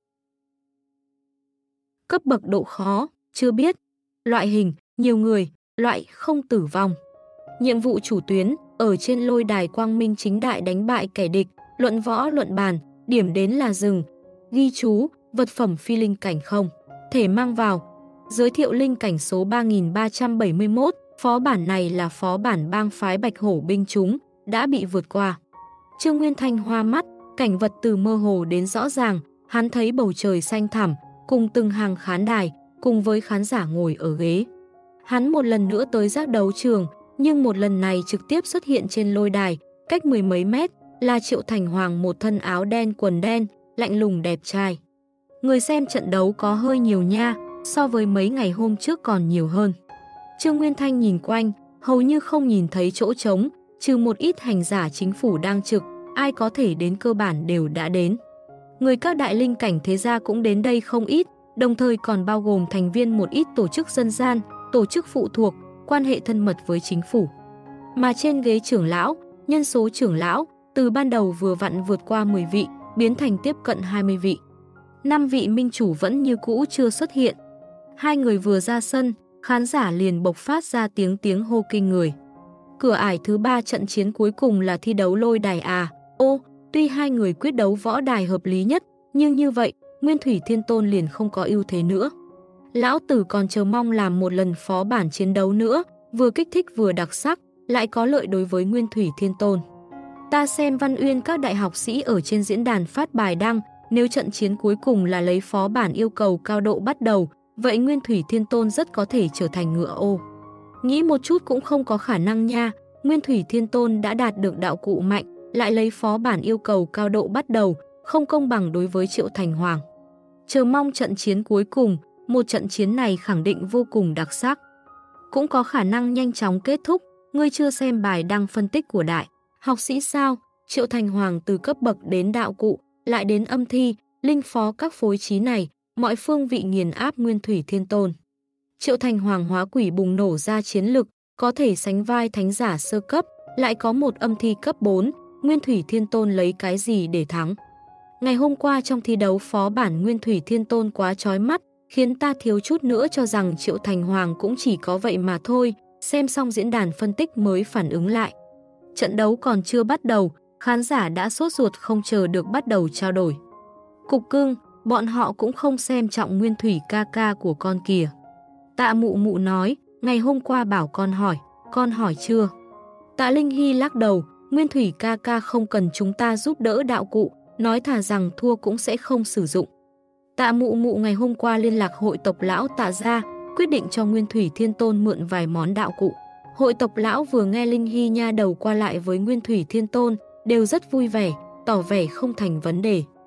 Cấp bậc độ khó, chưa biết. Loại hình, nhiều người, loại không tử vong. Nhiệm vụ chủ tuyến, ở trên lôi đài quang minh chính đại đánh bại kẻ địch, luận võ luận bàn, điểm đến là rừng. Ghi chú, vật phẩm phi linh cảnh không thể mang vào. Giới thiệu linh cảnh số ba nghìn ba trăm bảy mươi mốt, phó bản này là phó bản bang phái Bạch Hổ binh chúng, đã bị vượt qua. Trương Nguyên Thanh hoa mắt, cảnh vật từ mơ hồ đến rõ ràng, hắn thấy bầu trời xanh thẳm, cùng từng hàng khán đài, cùng với khán giả ngồi ở ghế. Hắn một lần nữa tới giác đấu trường, nhưng một lần này trực tiếp xuất hiện trên lôi đài, cách mười mấy mét, là Triệu Thành Hoàng một thân áo đen quần đen, lạnh lùng đẹp trai. Người xem trận đấu có hơi nhiều nha, so với mấy ngày hôm trước còn nhiều hơn. Trương Nguyên Thanh nhìn quanh, hầu như không nhìn thấy chỗ trống, trừ một ít hành giả chính phủ đang trực, ai có thể đến cơ bản đều đã đến. Người các đại linh cảnh thế gia cũng đến đây không ít, đồng thời còn bao gồm thành viên một ít tổ chức dân gian, tổ chức phụ thuộc, quan hệ thân mật với chính phủ. Mà trên ghế trưởng lão, nhân số trưởng lão, từ ban đầu vừa vặn vượt qua mười vị, biến thành tiếp cận hai mươi vị. năm vị minh chủ vẫn như cũ chưa xuất hiện. Hai người vừa ra sân, khán giả liền bộc phát ra tiếng tiếng hô kinh người. Cửa ải thứ ba trận chiến cuối cùng là thi đấu lôi đài à. Ô, tuy hai người quyết đấu võ đài hợp lý nhất, nhưng như vậy, Nguyên Thủy Thiên Tôn liền không có ưu thế nữa. Lão tử còn chờ mong làm một lần phó bản chiến đấu nữa, vừa kích thích vừa đặc sắc, lại có lợi đối với Nguyên Thủy Thiên Tôn. Ta xem Văn Uyên các đại học sĩ ở trên diễn đàn phát bài đăng, nếu trận chiến cuối cùng là lấy phó bản yêu cầu cao độ bắt đầu, vậy Nguyên Thủy Thiên Tôn rất có thể trở thành ngựa ô. Nghĩ một chút cũng không có khả năng nha, Nguyên Thủy Thiên Tôn đã đạt được đạo cụ mạnh, lại lấy phó bản yêu cầu cao độ bắt đầu, không công bằng đối với Triệu Thành Hoàng. Chờ mong trận chiến cuối cùng, một trận chiến này khẳng định vô cùng đặc sắc. Cũng có khả năng nhanh chóng kết thúc, ngươi chưa xem bài đăng phân tích của đại học sĩ sao? Triệu Thành Hoàng từ cấp bậc đến đạo cụ, lại đến âm thi, linh phó các phối trí này, mọi phương vị nghiền áp Nguyên Thủy Thiên Tôn. Triệu Thành Hoàng hóa quỷ bùng nổ ra chiến lực, có thể sánh vai thánh giả sơ cấp, lại có một âm thi cấp bốn, Nguyên Thủy Thiên Tôn lấy cái gì để thắng? Ngày hôm qua trong thi đấu phó bản Nguyên Thủy Thiên Tôn quá chói mắt, khiến ta thiếu chút nữa cho rằng Triệu Thành Hoàng cũng chỉ có vậy mà thôi, xem xong diễn đàn phân tích mới phản ứng lại. Trận đấu còn chưa bắt đầu, khán giả đã sốt ruột không chờ được bắt đầu trao đổi. Cục cưng, bọn họ cũng không xem trọng Nguyên Thủy ca ca của con kìa. Tạ mụ mụ nói, ngày hôm qua bảo con hỏi, con hỏi chưa? Tạ Linh Hy lắc đầu, Nguyên Thủy ca ca không cần chúng ta giúp đỡ đạo cụ, nói thà rằng thua cũng sẽ không sử dụng. Tạ mụ mụ ngày hôm qua liên lạc hội tộc lão Tạ gia, quyết định cho Nguyên Thủy Thiên Tôn mượn vài món đạo cụ. Hội tộc lão vừa nghe Linh Hy nha đầu qua lại với Nguyên Thủy Thiên Tôn, đều rất vui vẻ, tỏ vẻ không thành vấn đề.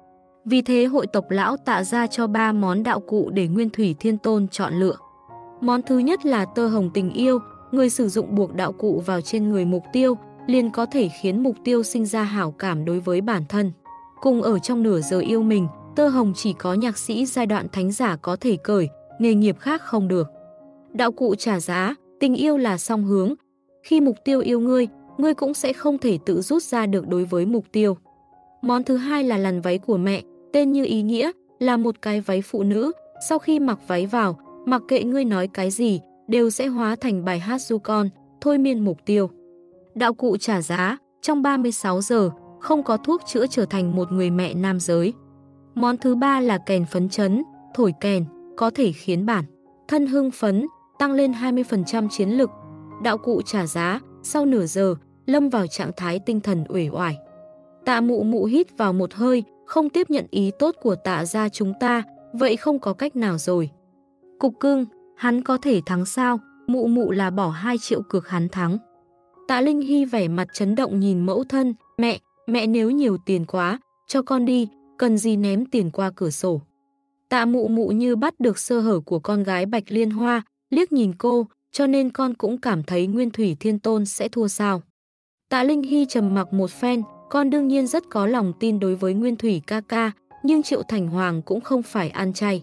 Vì thế hội tộc lão Tạ ra cho ba món đạo cụ để Nguyên Thủy Thiên Tôn chọn lựa. Món thứ nhất là tơ hồng tình yêu, người sử dụng buộc đạo cụ vào trên người mục tiêu, liền có thể khiến mục tiêu sinh ra hảo cảm đối với bản thân. Cùng ở trong nửa giờ yêu mình, tơ hồng chỉ có nhạc sĩ giai đoạn thánh giả có thể cởi, nghề nghiệp khác không được. Đạo cụ trả giá, tình yêu là song hướng. Khi mục tiêu yêu ngươi, ngươi cũng sẽ không thể tự rút ra được đối với mục tiêu. Món thứ hai là làn váy của mẹ, tên như ý nghĩa, là một cái váy phụ nữ. Sau khi mặc váy vào, mặc kệ ngươi nói cái gì, đều sẽ hóa thành bài hát ru con, thôi miên mục tiêu. Đạo cụ trả giá, trong ba mươi sáu giờ, không có thuốc chữa trở thành một người mẹ nam giới. Món thứ ba là kèn phấn chấn, thổi kèn, có thể khiến bản thân hưng phấn, tăng lên hai mươi phần trăm chiến lực. Đạo cụ trả giá, sau nửa giờ, lâm vào trạng thái tinh thần uể oải. Tạ Mụ Mụ hít vào một hơi, không tiếp nhận ý tốt của Tạ gia chúng ta, vậy không có cách nào rồi. Cục cưng, hắn có thể thắng sao? Mụ Mụ là bỏ hai triệu cược hắn thắng. Tạ Linh Hy vẻ mặt chấn động nhìn mẫu thân, mẹ, mẹ nếu nhiều tiền quá, cho con đi, cần gì ném tiền qua cửa sổ. Tạ Mụ Mụ như bắt được sơ hở của con gái Bạch Liên Hoa, liếc nhìn cô, cho nên con cũng cảm thấy Nguyên Thủy Thiên Tôn sẽ thua sao. Tạ Linh Hy trầm mặc một phen, con đương nhiên rất có lòng tin đối với Nguyên Thủy ca ca, nhưng Triệu Thành Hoàng cũng không phải ăn chay.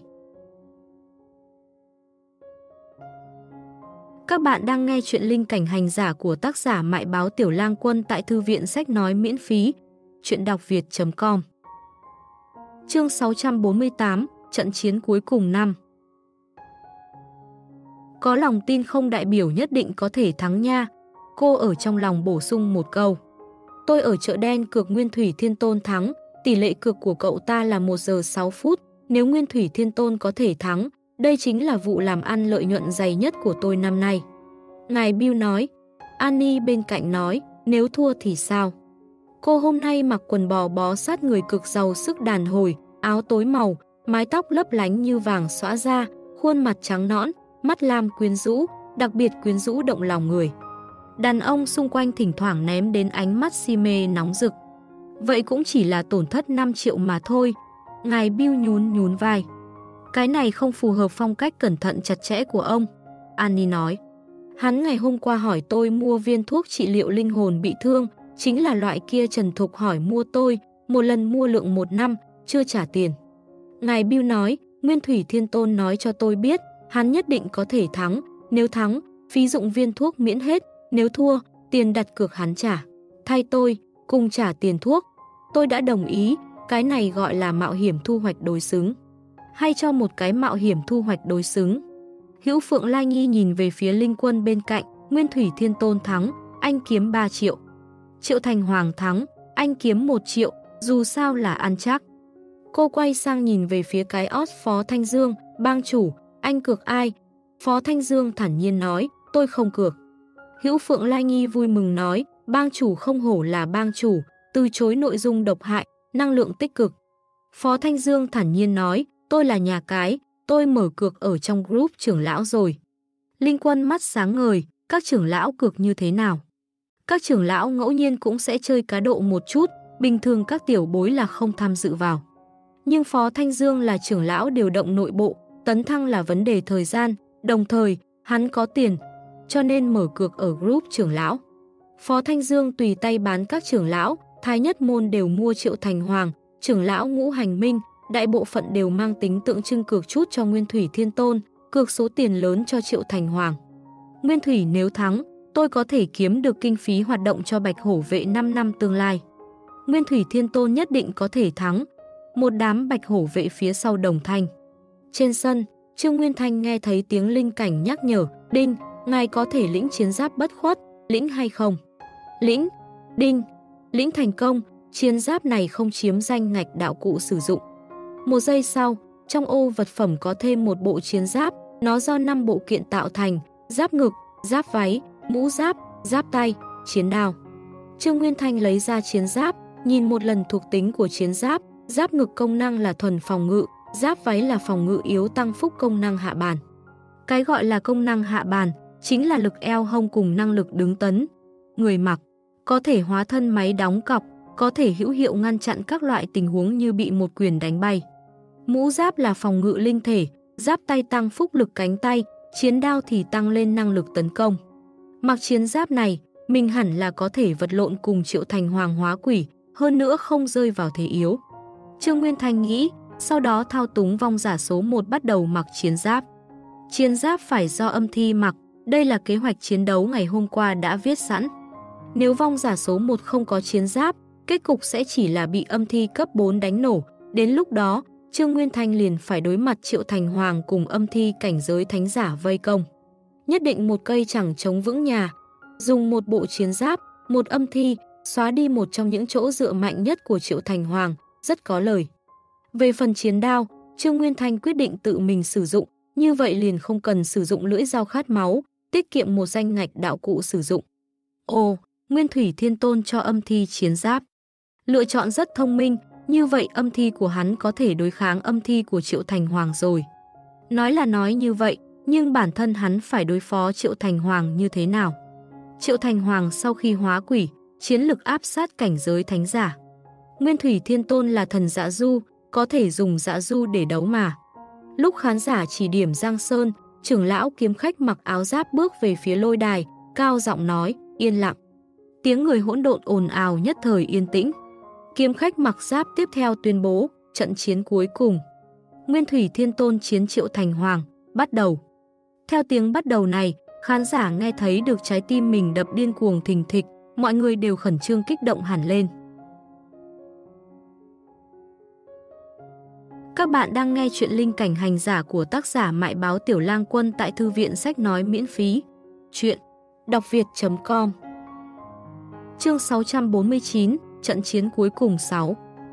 Các bạn đang nghe chuyện Linh Cảnh Hành Giả của tác giả Mại Báo Tiểu Lang Quân tại Thư viện Sách Nói miễn phí, chuyện đọc việt chấm com. Chương sáu trăm bốn mươi tám, trận chiến cuối cùng năm. Có lòng tin không đại biểu nhất định có thể thắng nha. Cô ở trong lòng bổ sung một câu. Tôi ở chợ đen cược Nguyên Thủy Thiên Tôn thắng, tỷ lệ cược của cậu ta là một giờ sáu phút. Nếu Nguyên Thủy Thiên Tôn có thể thắng, đây chính là vụ làm ăn lợi nhuận dày nhất của tôi năm nay. Ngài Bill nói. Annie bên cạnh nói, nếu thua thì sao? Cô hôm nay mặc quần bò bó sát người cực giàu sức đàn hồi, áo tối màu, mái tóc lấp lánh như vàng xõa ra, khuôn mặt trắng nõn, mắt lam quyến rũ, đặc biệt quyến rũ động lòng người. Đàn ông xung quanh thỉnh thoảng ném đến ánh mắt si mê nóng rực. Vậy cũng chỉ là tổn thất năm triệu mà thôi. Ngài Bill nhún nhún vai. Cái này không phù hợp phong cách cẩn thận chặt chẽ của ông, Annie nói. Hắn ngày hôm qua hỏi tôi mua viên thuốc trị liệu linh hồn bị thương, chính là loại kia Trần Thục hỏi mua tôi, một lần mua lượng một năm, chưa trả tiền. Ngài Bill nói, Nguyên Thủy Thiên Tôn nói cho tôi biết, hắn nhất định có thể thắng, nếu thắng, phí dụng viên thuốc miễn hết, nếu thua, tiền đặt cược hắn trả. Thay tôi, cùng trả tiền thuốc. Tôi đã đồng ý, cái này gọi là mạo hiểm thu hoạch đối xứng. Hay cho một cái mạo hiểm thu hoạch đối xứng. Hữu Phượng Lai Nghi nhìn về phía Linh Quân bên cạnh, Nguyên Thủy Thiên Tôn thắng, anh kiếm ba triệu. Triệu Thành Hoàng thắng, anh kiếm một triệu, dù sao là ăn chắc. Cô quay sang nhìn về phía cái ót Phó Thanh Dương, bang chủ, anh cược ai? Phó Thanh Dương thản nhiên nói, tôi không cược. Hữu Phượng Lai Nghi vui mừng nói, bang chủ không hổ là bang chủ, từ chối nội dung độc hại, năng lượng tích cực. Phó Thanh Dương thản nhiên nói, tôi là nhà cái, tôi mở cược ở trong group trưởng lão rồi. Linh Quân mắt sáng ngời, các trưởng lão cược như thế nào? Các trưởng lão ngẫu nhiên cũng sẽ chơi cá độ một chút, bình thường các tiểu bối là không tham dự vào. Nhưng Phó Thanh Dương là trưởng lão điều động nội bộ, tấn thăng là vấn đề thời gian, đồng thời, hắn có tiền, cho nên mở cược ở group trưởng lão. Phó Thanh Dương tùy tay bán các trưởng lão, Thái Nhất Môn đều mua Triệu Thành Hoàng, trưởng lão Ngũ Hành Minh, đại bộ phận đều mang tính tượng trưng cược chút cho Nguyên Thủy Thiên Tôn, cược số tiền lớn cho Triệu Thành Hoàng. Nguyên Thủy nếu thắng, tôi có thể kiếm được kinh phí hoạt động cho Bạch Hổ vệ năm năm tương lai. Nguyên Thủy Thiên Tôn nhất định có thể thắng. Một đám Bạch Hổ vệ phía sau đồng thanh. Trên sân, Trương Nguyên Thanh nghe thấy tiếng Linh Cảnh nhắc nhở, Đinh, ngài có thể lĩnh chiến giáp bất khuất, lĩnh hay không? Lĩnh, Đinh, lĩnh thành công, chiến giáp này không chiếm danh ngạch đạo cụ sử dụng. Một giây sau, trong ô vật phẩm có thêm một bộ chiến giáp, nó do năm bộ kiện tạo thành, giáp ngực, giáp váy, mũ giáp, giáp tay, chiến đao. Trương Nguyên Thanh lấy ra chiến giáp, nhìn một lần thuộc tính của chiến giáp, giáp ngực công năng là thuần phòng ngự, giáp váy là phòng ngự yếu tăng phúc công năng hạ bàn. Cái gọi là công năng hạ bàn, chính là lực eo hông cùng năng lực đứng tấn. Người mặc, có thể hóa thân máy đóng cọc, có thể hữu hiệu ngăn chặn các loại tình huống như bị một quyền đánh bay. Mũ giáp là phòng ngự linh thể, giáp tay tăng phúc lực cánh tay, chiến đao thì tăng lên năng lực tấn công. Mặc chiến giáp này, mình hẳn là có thể vật lộn cùng Triệu Thành Hoàng hóa quỷ, hơn nữa không rơi vào thế yếu. Trương Nguyên Thanh nghĩ, sau đó thao túng vong giả số một bắt đầu mặc chiến giáp. Chiến giáp phải do âm thi mặc, đây là kế hoạch chiến đấu ngày hôm qua đã viết sẵn. Nếu vong giả số một không có chiến giáp, kết cục sẽ chỉ là bị âm thi cấp bốn đánh nổ. Đến lúc đó, Trương Nguyên Thanh liền phải đối mặt Triệu Thành Hoàng cùng âm thi cảnh giới thánh giả vây công. Nhất định một cây chẳng chống vững nhà. Dùng một bộ chiến giáp, một âm thi, xóa đi một trong những chỗ dựa mạnh nhất của Triệu Thành Hoàng, rất có lời. Về phần chiến đao, Trương Nguyên Thanh quyết định tự mình sử dụng, như vậy liền không cần sử dụng lưỡi dao khát máu, tiết kiệm một danh ngạch đạo cụ sử dụng. Ồ, Nguyên Thủy Thiên Tôn cho âm thi chiến giáp. Lựa chọn rất thông minh, như vậy âm thi của hắn có thể đối kháng âm thi của Triệu Thành Hoàng rồi. Nói là nói như vậy, nhưng bản thân hắn phải đối phó Triệu Thành Hoàng như thế nào? Triệu Thành Hoàng sau khi hóa quỷ, chiến lực áp sát cảnh giới thánh giả. Nguyên Thủy Thiên Tôn là thần dã du, có thể dùng dã du để đấu mà. Lúc khán giả chỉ điểm Giang Sơn, trưởng lão kiếm khách mặc áo giáp bước về phía lôi đài, cao giọng nói, yên lặng. Tiếng người hỗn độn ồn ào nhất thời yên tĩnh. Kiếm khách mặc giáp tiếp theo tuyên bố, trận chiến cuối cùng. Nguyên Thủy Thiên Tôn chiến Triệu Thành Hoàng, bắt đầu. Theo tiếng bắt đầu này, khán giả nghe thấy được trái tim mình đập điên cuồng thình thịch, mọi người đều khẩn trương kích động hẳn lên. Các bạn đang nghe chuyện Linh Cảnh Hành Giả của tác giả Mại Báo Tiểu Lang Quân tại Thư viện Sách Nói miễn phí. Chuyện đọc việt chấm com. Chương sáu trăm bốn mươi chín, trận chiến cuối cùng sáu.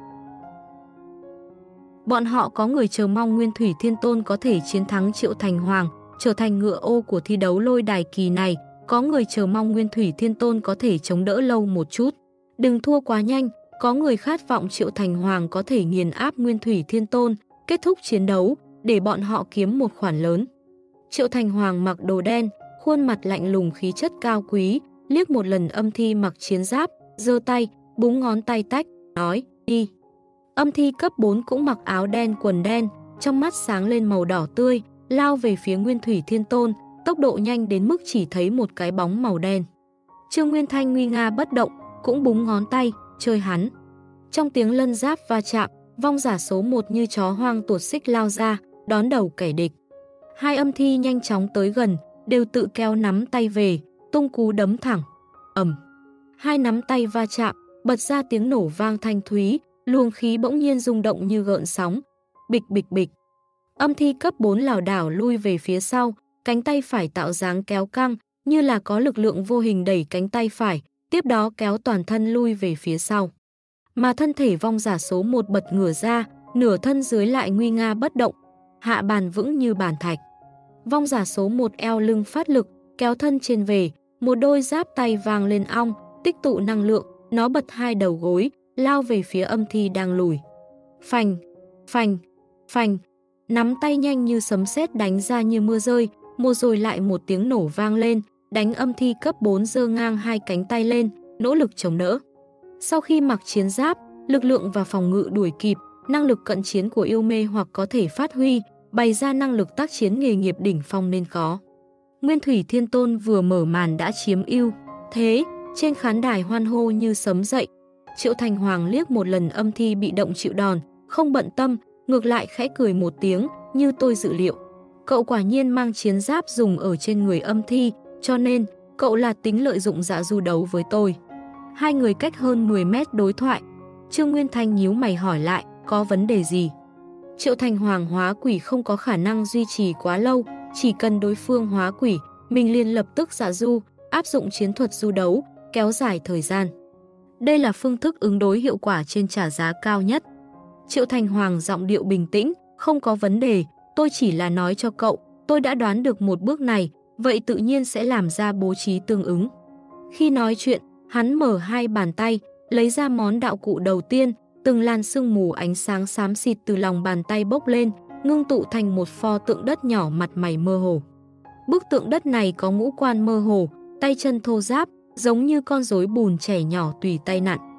Bọn họ có người chờ mong Nguyên Thủy Thiên Tôn có thể chiến thắng Triệu Thành Hoàng, trở thành ngựa ô của thi đấu lôi đài kỳ này, có người chờ mong Nguyên Thủy Thiên Tôn có thể chống đỡ lâu một chút. Đừng thua quá nhanh, có người khát vọng Triệu Thành Hoàng có thể nghiền áp Nguyên Thủy Thiên Tôn, kết thúc chiến đấu, để bọn họ kiếm một khoản lớn. Triệu Thành Hoàng mặc đồ đen, khuôn mặt lạnh lùng khí chất cao quý, liếc một lần âm thi mặc chiến giáp, giơ tay, búng ngón tay tách, nói, đi. Âm thi cấp bốn cũng mặc áo đen quần đen, trong mắt sáng lên màu đỏ tươi, lao về phía Nguyên Thủy Thiên Tôn, tốc độ nhanh đến mức chỉ thấy một cái bóng màu đen. Trương Nguyên Thanh nguy nga bất động, cũng búng ngón tay, chơi hắn. Trong tiếng lân giáp va chạm, vong giả số một như chó hoang tuột xích lao ra, đón đầu kẻ địch. Hai âm thi nhanh chóng tới gần, đều tự kéo nắm tay về, tung cú đấm thẳng. Ầm. Hai nắm tay va chạm, bật ra tiếng nổ vang thanh thúy, luồng khí bỗng nhiên rung động như gợn sóng. Bịch bịch bịch. Âm thi cấp bốn lảo đảo lui về phía sau, cánh tay phải tạo dáng kéo căng, như là có lực lượng vô hình đẩy cánh tay phải, tiếp đó kéo toàn thân lui về phía sau. Mà thân thể vong giả số một bật ngửa ra, nửa thân dưới lại nguy nga bất động, hạ bàn vững như bàn thạch. Vong giả số một eo lưng phát lực, kéo thân trên về, một đôi giáp tay vàng lên ong, tích tụ năng lượng, nó bật hai đầu gối, lao về phía âm thi đang lùi. Phành, phành, phành, nắm tay nhanh như sấm sét đánh ra như mưa rơi, một rồi lại một tiếng nổ vang lên, đánh âm thi cấp bốn giơ ngang hai cánh tay lên, nỗ lực chống đỡ. Sau khi mặc chiến giáp, lực lượng và phòng ngự đuổi kịp, năng lực cận chiến của yêu mê hoặc có thể phát huy, bày ra năng lực tác chiến nghề nghiệp đỉnh phong nên có. Nguyên Thủy Thiên Tôn vừa mở màn đã chiếm ưu thế, trên khán đài hoan hô như sấm dậy. Triệu Thành Hoàng liếc một lần âm thi bị động chịu đòn, không bận tâm, ngược lại khẽ cười một tiếng, như tôi dự liệu. Cậu quả nhiên mang chiến giáp dùng ở trên người âm thi, cho nên cậu là tính lợi dụng dã du đấu với tôi. Hai người cách hơn mười mét đối thoại. Trương Nguyên Thanh nhíu mày hỏi lại, có vấn đề gì? Triệu Thành Hoàng hóa quỷ không có khả năng duy trì quá lâu, chỉ cần đối phương hóa quỷ, mình liền lập tức dã du, áp dụng chiến thuật du đấu, kéo dài thời gian. Đây là phương thức ứng đối hiệu quả trên trả giá cao nhất. Triệu Thành Hoàng giọng điệu bình tĩnh, không có vấn đề, tôi chỉ là nói cho cậu, tôi đã đoán được một bước này, vậy tự nhiên sẽ làm ra bố trí tương ứng. Khi nói chuyện, hắn mở hai bàn tay, lấy ra món đạo cụ đầu tiên, từng làn sương mù ánh sáng xám xịt từ lòng bàn tay bốc lên, ngưng tụ thành một pho tượng đất nhỏ mặt mày mơ hồ. Bức tượng đất này có ngũ quan mơ hồ, tay chân thô ráp, giống như con rối bùn trẻ nhỏ tùy tay nặn.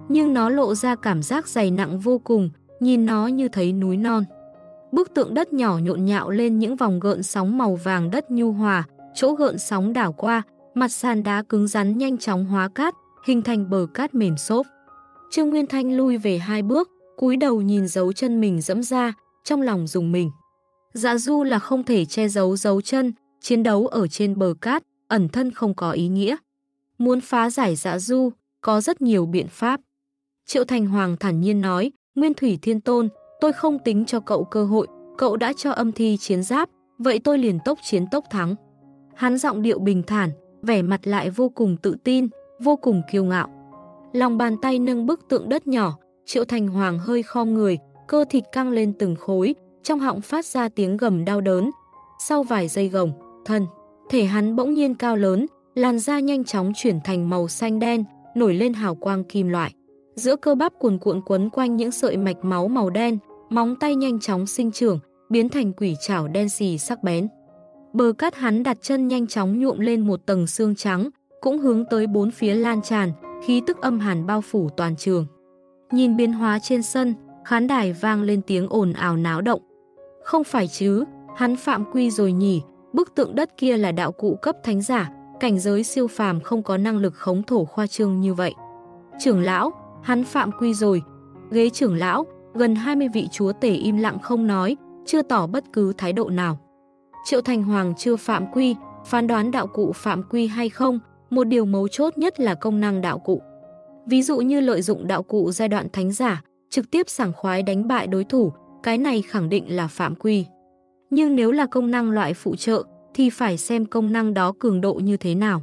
nhưng nó lộ ra cảm giác dày nặng vô cùng, nhìn nó như thấy núi non. Bức tượng đất nhỏ nhộn nhạo lên những vòng gợn sóng màu vàng đất nhu hòa, chỗ gợn sóng đảo qua, mặt sàn đá cứng rắn nhanh chóng hóa cát, hình thành bờ cát mềm xốp. Trương Nguyên Thanh lui về hai bước, cúi đầu nhìn dấu chân mình dẫm ra, trong lòng rùng mình. Dạ du là không thể che giấu dấu chân, chiến đấu ở trên bờ cát, ẩn thân không có ý nghĩa. Muốn phá giải dạ du, có rất nhiều biện pháp. Triệu Thành Hoàng thản nhiên nói, Nguyên Thủy Thiên Tôn, tôi không tính cho cậu cơ hội, cậu đã cho âm thi chiến giáp, vậy tôi liền tốc chiến tốc thắng. Hắn giọng điệu bình thản, vẻ mặt lại vô cùng tự tin, vô cùng kiêu ngạo. Lòng bàn tay nâng bức tượng đất nhỏ, Triệu Thành Hoàng hơi khom người, cơ thịt căng lên từng khối, trong họng phát ra tiếng gầm đau đớn. Sau vài giây gồng, thân, thể hắn bỗng nhiên cao lớn, làn da nhanh chóng chuyển thành màu xanh đen, nổi lên hào quang kim loại. Giữa cơ bắp cuồn cuộn quấn quanh những sợi mạch máu màu đen, móng tay nhanh chóng sinh trưởng, biến thành quỷ trảo đen xì sắc bén. Bờ cát hắn đặt chân nhanh chóng nhuộm lên một tầng xương trắng, cũng hướng tới bốn phía lan tràn, khí tức âm hàn bao phủ toàn trường. Nhìn biến hóa trên sân, khán đài vang lên tiếng ồn ào náo động. Không phải chứ, hắn phạm quy rồi nhỉ, bức tượng đất kia là đạo cụ cấp thánh giả, cảnh giới siêu phàm không có năng lực khống thổ khoa trương như vậy. Trưởng lão, hắn phạm quy rồi. Ghế trưởng lão, gần hai mươi vị chúa tể im lặng không nói, chưa tỏ bất cứ thái độ nào. Triệu Thành Hoàng chưa phạm quy, phán đoán đạo cụ phạm quy hay không, một điều mấu chốt nhất là công năng đạo cụ. Ví dụ như lợi dụng đạo cụ giai đoạn thánh giả, trực tiếp sảng khoái đánh bại đối thủ, cái này khẳng định là phạm quy. Nhưng nếu là công năng loại phụ trợ, thì phải xem công năng đó cường độ như thế nào.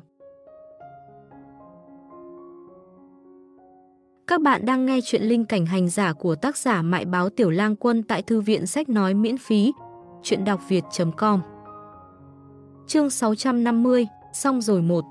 Các bạn đang nghe chuyện Linh Cảnh Hành Giả của tác giả Mại Báo Tiểu Lang Quân tại Thư viện Sách Nói miễn phí, chuyện đọc việt chấm com. Chương sáu trăm năm mươi, xong rồi một.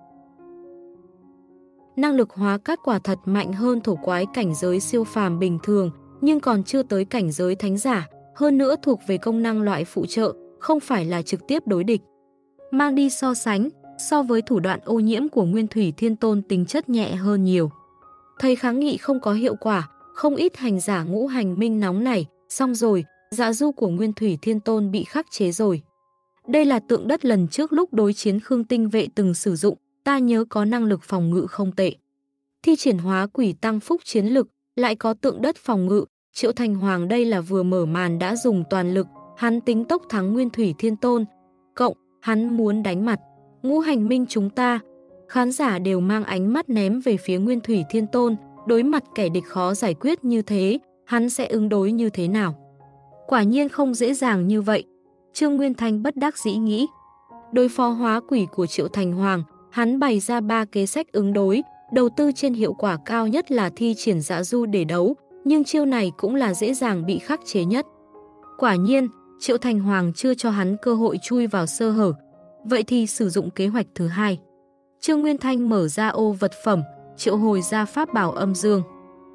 Năng lực hóa cát quả thật mạnh hơn thổ quái cảnh giới siêu phàm bình thường, nhưng còn chưa tới cảnh giới thánh giả, hơn nữa thuộc về công năng loại phụ trợ, không phải là trực tiếp đối địch. Mang đi so sánh, so với thủ đoạn ô nhiễm của Nguyên Thủy Thiên Tôn tính chất nhẹ hơn nhiều. Thấy kháng nghị không có hiệu quả, không ít hành giả ngũ hành minh nóng nảy, xong rồi, dạ du của Nguyên Thủy Thiên Tôn bị khắc chế rồi. Đây là tượng đất lần trước lúc đối chiến Khương Tinh Vệ từng sử dụng, ta nhớ có năng lực phòng ngự không tệ. Thi triển hóa quỷ tăng phúc chiến lực, lại có tượng đất phòng ngự, Triệu Thành Hoàng đây là vừa mở màn đã dùng toàn lực, hắn tính tốc thắng Nguyên Thủy Thiên Tôn. Cộng, hắn muốn đánh mặt. Ngũ hành minh chúng ta, khán giả đều mang ánh mắt ném về phía Nguyên Thủy Thiên Tôn, đối mặt kẻ địch khó giải quyết như thế, hắn sẽ ứng đối như thế nào? Quả nhiên không dễ dàng như vậy. Trương Nguyên Thanh bất đắc dĩ nghĩ. Đối phó hóa quỷ của Triệu Thành Hoàng, hắn bày ra ba kế sách ứng đối, đầu tư trên hiệu quả cao nhất là thi triển dạ du để đấu, nhưng chiêu này cũng là dễ dàng bị khắc chế nhất. Quả nhiên, Triệu Thành Hoàng chưa cho hắn cơ hội chui vào sơ hở. Vậy thì sử dụng kế hoạch thứ hai. Trương Nguyên Thanh mở ra ô vật phẩm, triệu hồi ra pháp bảo âm dương.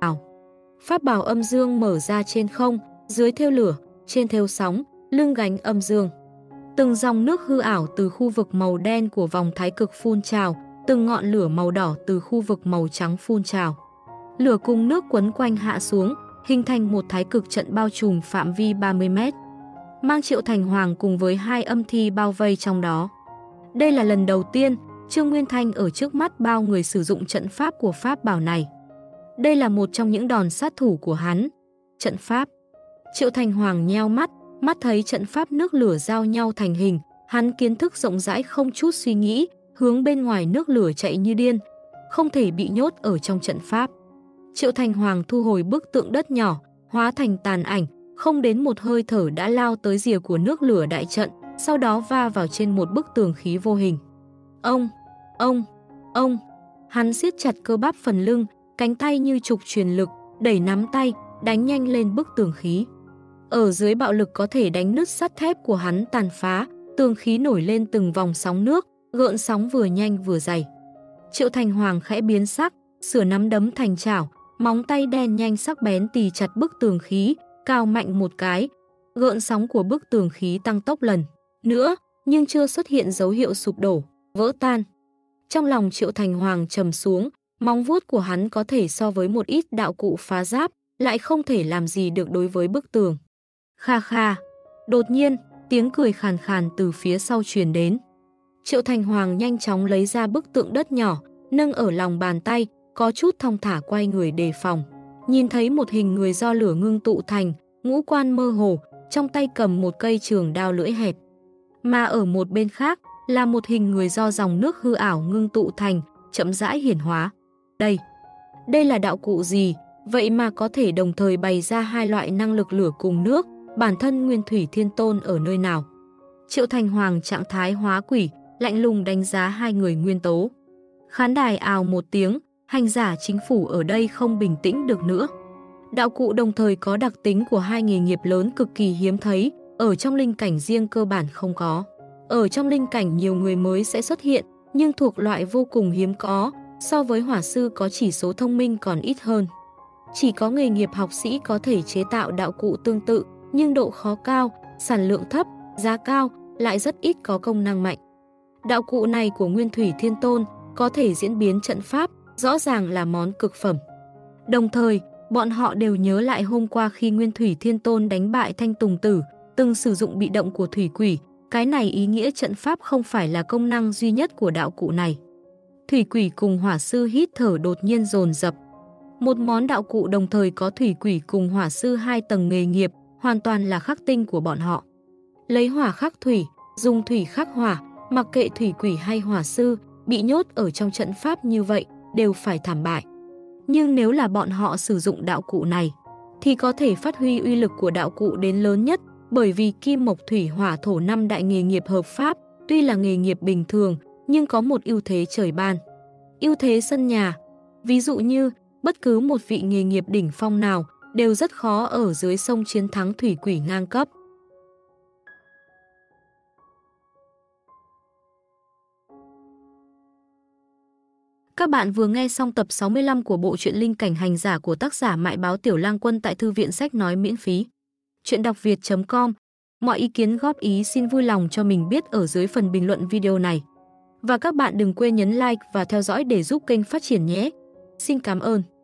Pháp bảo âm dương mở ra trên không, dưới thêu lửa, trên thêu sóng, lưng gánh âm dương. Từng dòng nước hư ảo từ khu vực màu đen của vòng thái cực phun trào, từng ngọn lửa màu đỏ từ khu vực màu trắng phun trào. Lửa cùng nước quấn quanh hạ xuống, hình thành một thái cực trận bao trùm phạm vi ba mươi mét. Mang Triệu Thành Hoàng cùng với hai âm thi bao vây trong đó. Đây là lần đầu tiên Trương Nguyên Thanh ở trước mắt bao người sử dụng trận pháp của pháp bảo này. Đây là một trong những đòn sát thủ của hắn. Trận pháp. Triệu Thành Hoàng nheo mắt, mắt thấy trận pháp nước lửa giao nhau thành hình, hắn kiến thức rộng rãi không chút suy nghĩ, hướng bên ngoài nước lửa chạy như điên, không thể bị nhốt ở trong trận pháp. Triệu Thành Hoàng thu hồi bức tượng đất nhỏ, hóa thành tàn ảnh, không đến một hơi thở đã lao tới rìa của nước lửa đại trận, sau đó va vào trên một bức tường khí vô hình. Ông, ông, ông, hắn siết chặt cơ bắp phần lưng, cánh tay như trục truyền lực, đẩy nắm tay, đánh nhanh lên bức tường khí. Ở dưới bạo lực có thể đánh nứt sắt thép của hắn tàn phá, tường khí nổi lên từng vòng sóng nước, gợn sóng vừa nhanh vừa dày. Triệu Thành Hoàng khẽ biến sắc, sửa nắm đấm thành chảo, móng tay đen nhanh sắc bén tì chặt bức tường khí, cào mạnh một cái. Gợn sóng của bức tường khí tăng tốc lần nữa, nhưng chưa xuất hiện dấu hiệu sụp đổ, vỡ tan. Trong lòng Triệu Thành Hoàng trầm xuống, Móng vuốt của hắn có thể so với một ít đạo cụ phá giáp, lại không thể làm gì được đối với bức tường. Kha kha. Đột nhiên, tiếng cười khàn khàn từ phía sau truyền đến. Triệu Thành Hoàng nhanh chóng lấy ra bức tượng đất nhỏ, nâng ở lòng bàn tay, có chút thong thả quay người đề phòng. Nhìn thấy một hình người do lửa ngưng tụ thành, ngũ quan mơ hồ, trong tay cầm một cây trường đao lưỡi hẹp. Mà ở một bên khác là một hình người do dòng nước hư ảo ngưng tụ thành, chậm rãi hiển hóa. Đây, đây là đạo cụ gì? Vậy mà có thể đồng thời bày ra hai loại năng lực lửa cùng nước, bản thân Nguyên Thủy Thiên Tôn ở nơi nào? Triệu Thành Hoàng trạng thái hóa quỷ, lạnh lùng đánh giá hai người nguyên tố. Khán đài ào một tiếng, hành giả chính phủ ở đây không bình tĩnh được nữa. Đạo cụ đồng thời có đặc tính của hai nghề nghiệp lớn cực kỳ hiếm thấy, ở trong linh cảnh riêng cơ bản không có. Ở trong linh cảnh nhiều người mới sẽ xuất hiện, nhưng thuộc loại vô cùng hiếm có, so với hỏa sư có chỉ số thông minh còn ít hơn. Chỉ có nghề nghiệp học sĩ có thể chế tạo đạo cụ tương tự, nhưng độ khó cao, sản lượng thấp, giá cao, lại rất ít có công năng mạnh. Đạo cụ này của Nguyên Thủy Thiên Tôn có thể diễn biến trận pháp, rõ ràng là món cực phẩm. Đồng thời, bọn họ đều nhớ lại hôm qua khi Nguyên Thủy Thiên Tôn đánh bại Thanh Tùng Tử, từng sử dụng bị động của thủy quỷ, cái này ý nghĩa trận pháp không phải là công năng duy nhất của đạo cụ này. Thủy quỷ cùng hỏa sư hít thở đột nhiên dồn dập. Một món đạo cụ đồng thời có thủy quỷ cùng hỏa sư hai tầng nghề nghiệp, hoàn toàn là khắc tinh của bọn họ. Lấy hỏa khắc thủy, dùng thủy khắc hỏa, mặc kệ thủy quỷ hay hỏa sư, bị nhốt ở trong trận pháp như vậy, đều phải thảm bại. Nhưng nếu là bọn họ sử dụng đạo cụ này, thì có thể phát huy uy lực của đạo cụ đến lớn nhất, bởi vì kim mộc thủy hỏa thổ năm đại nghề nghiệp hợp pháp, tuy là nghề nghiệp bình thường, nhưng có một ưu thế trời ban. Ưu thế sân nhà. Ví dụ như, bất cứ một vị nghề nghiệp đỉnh phong nào đều rất khó ở dưới sông chiến thắng thủy quỷ ngang cấp. Các bạn vừa nghe xong tập sáu mươi lăm của bộ truyện Linh Cảnh Hành Giả của tác giả Mại Báo Tiểu Lang Quân tại thư viện sách nói miễn phí. Chuyện đọc việt chấm com. Mọi ý kiến góp ý xin vui lòng cho mình biết ở dưới phần bình luận video này. Và các bạn đừng quên nhấn like và theo dõi để giúp kênh phát triển nhé. Xin cảm ơn.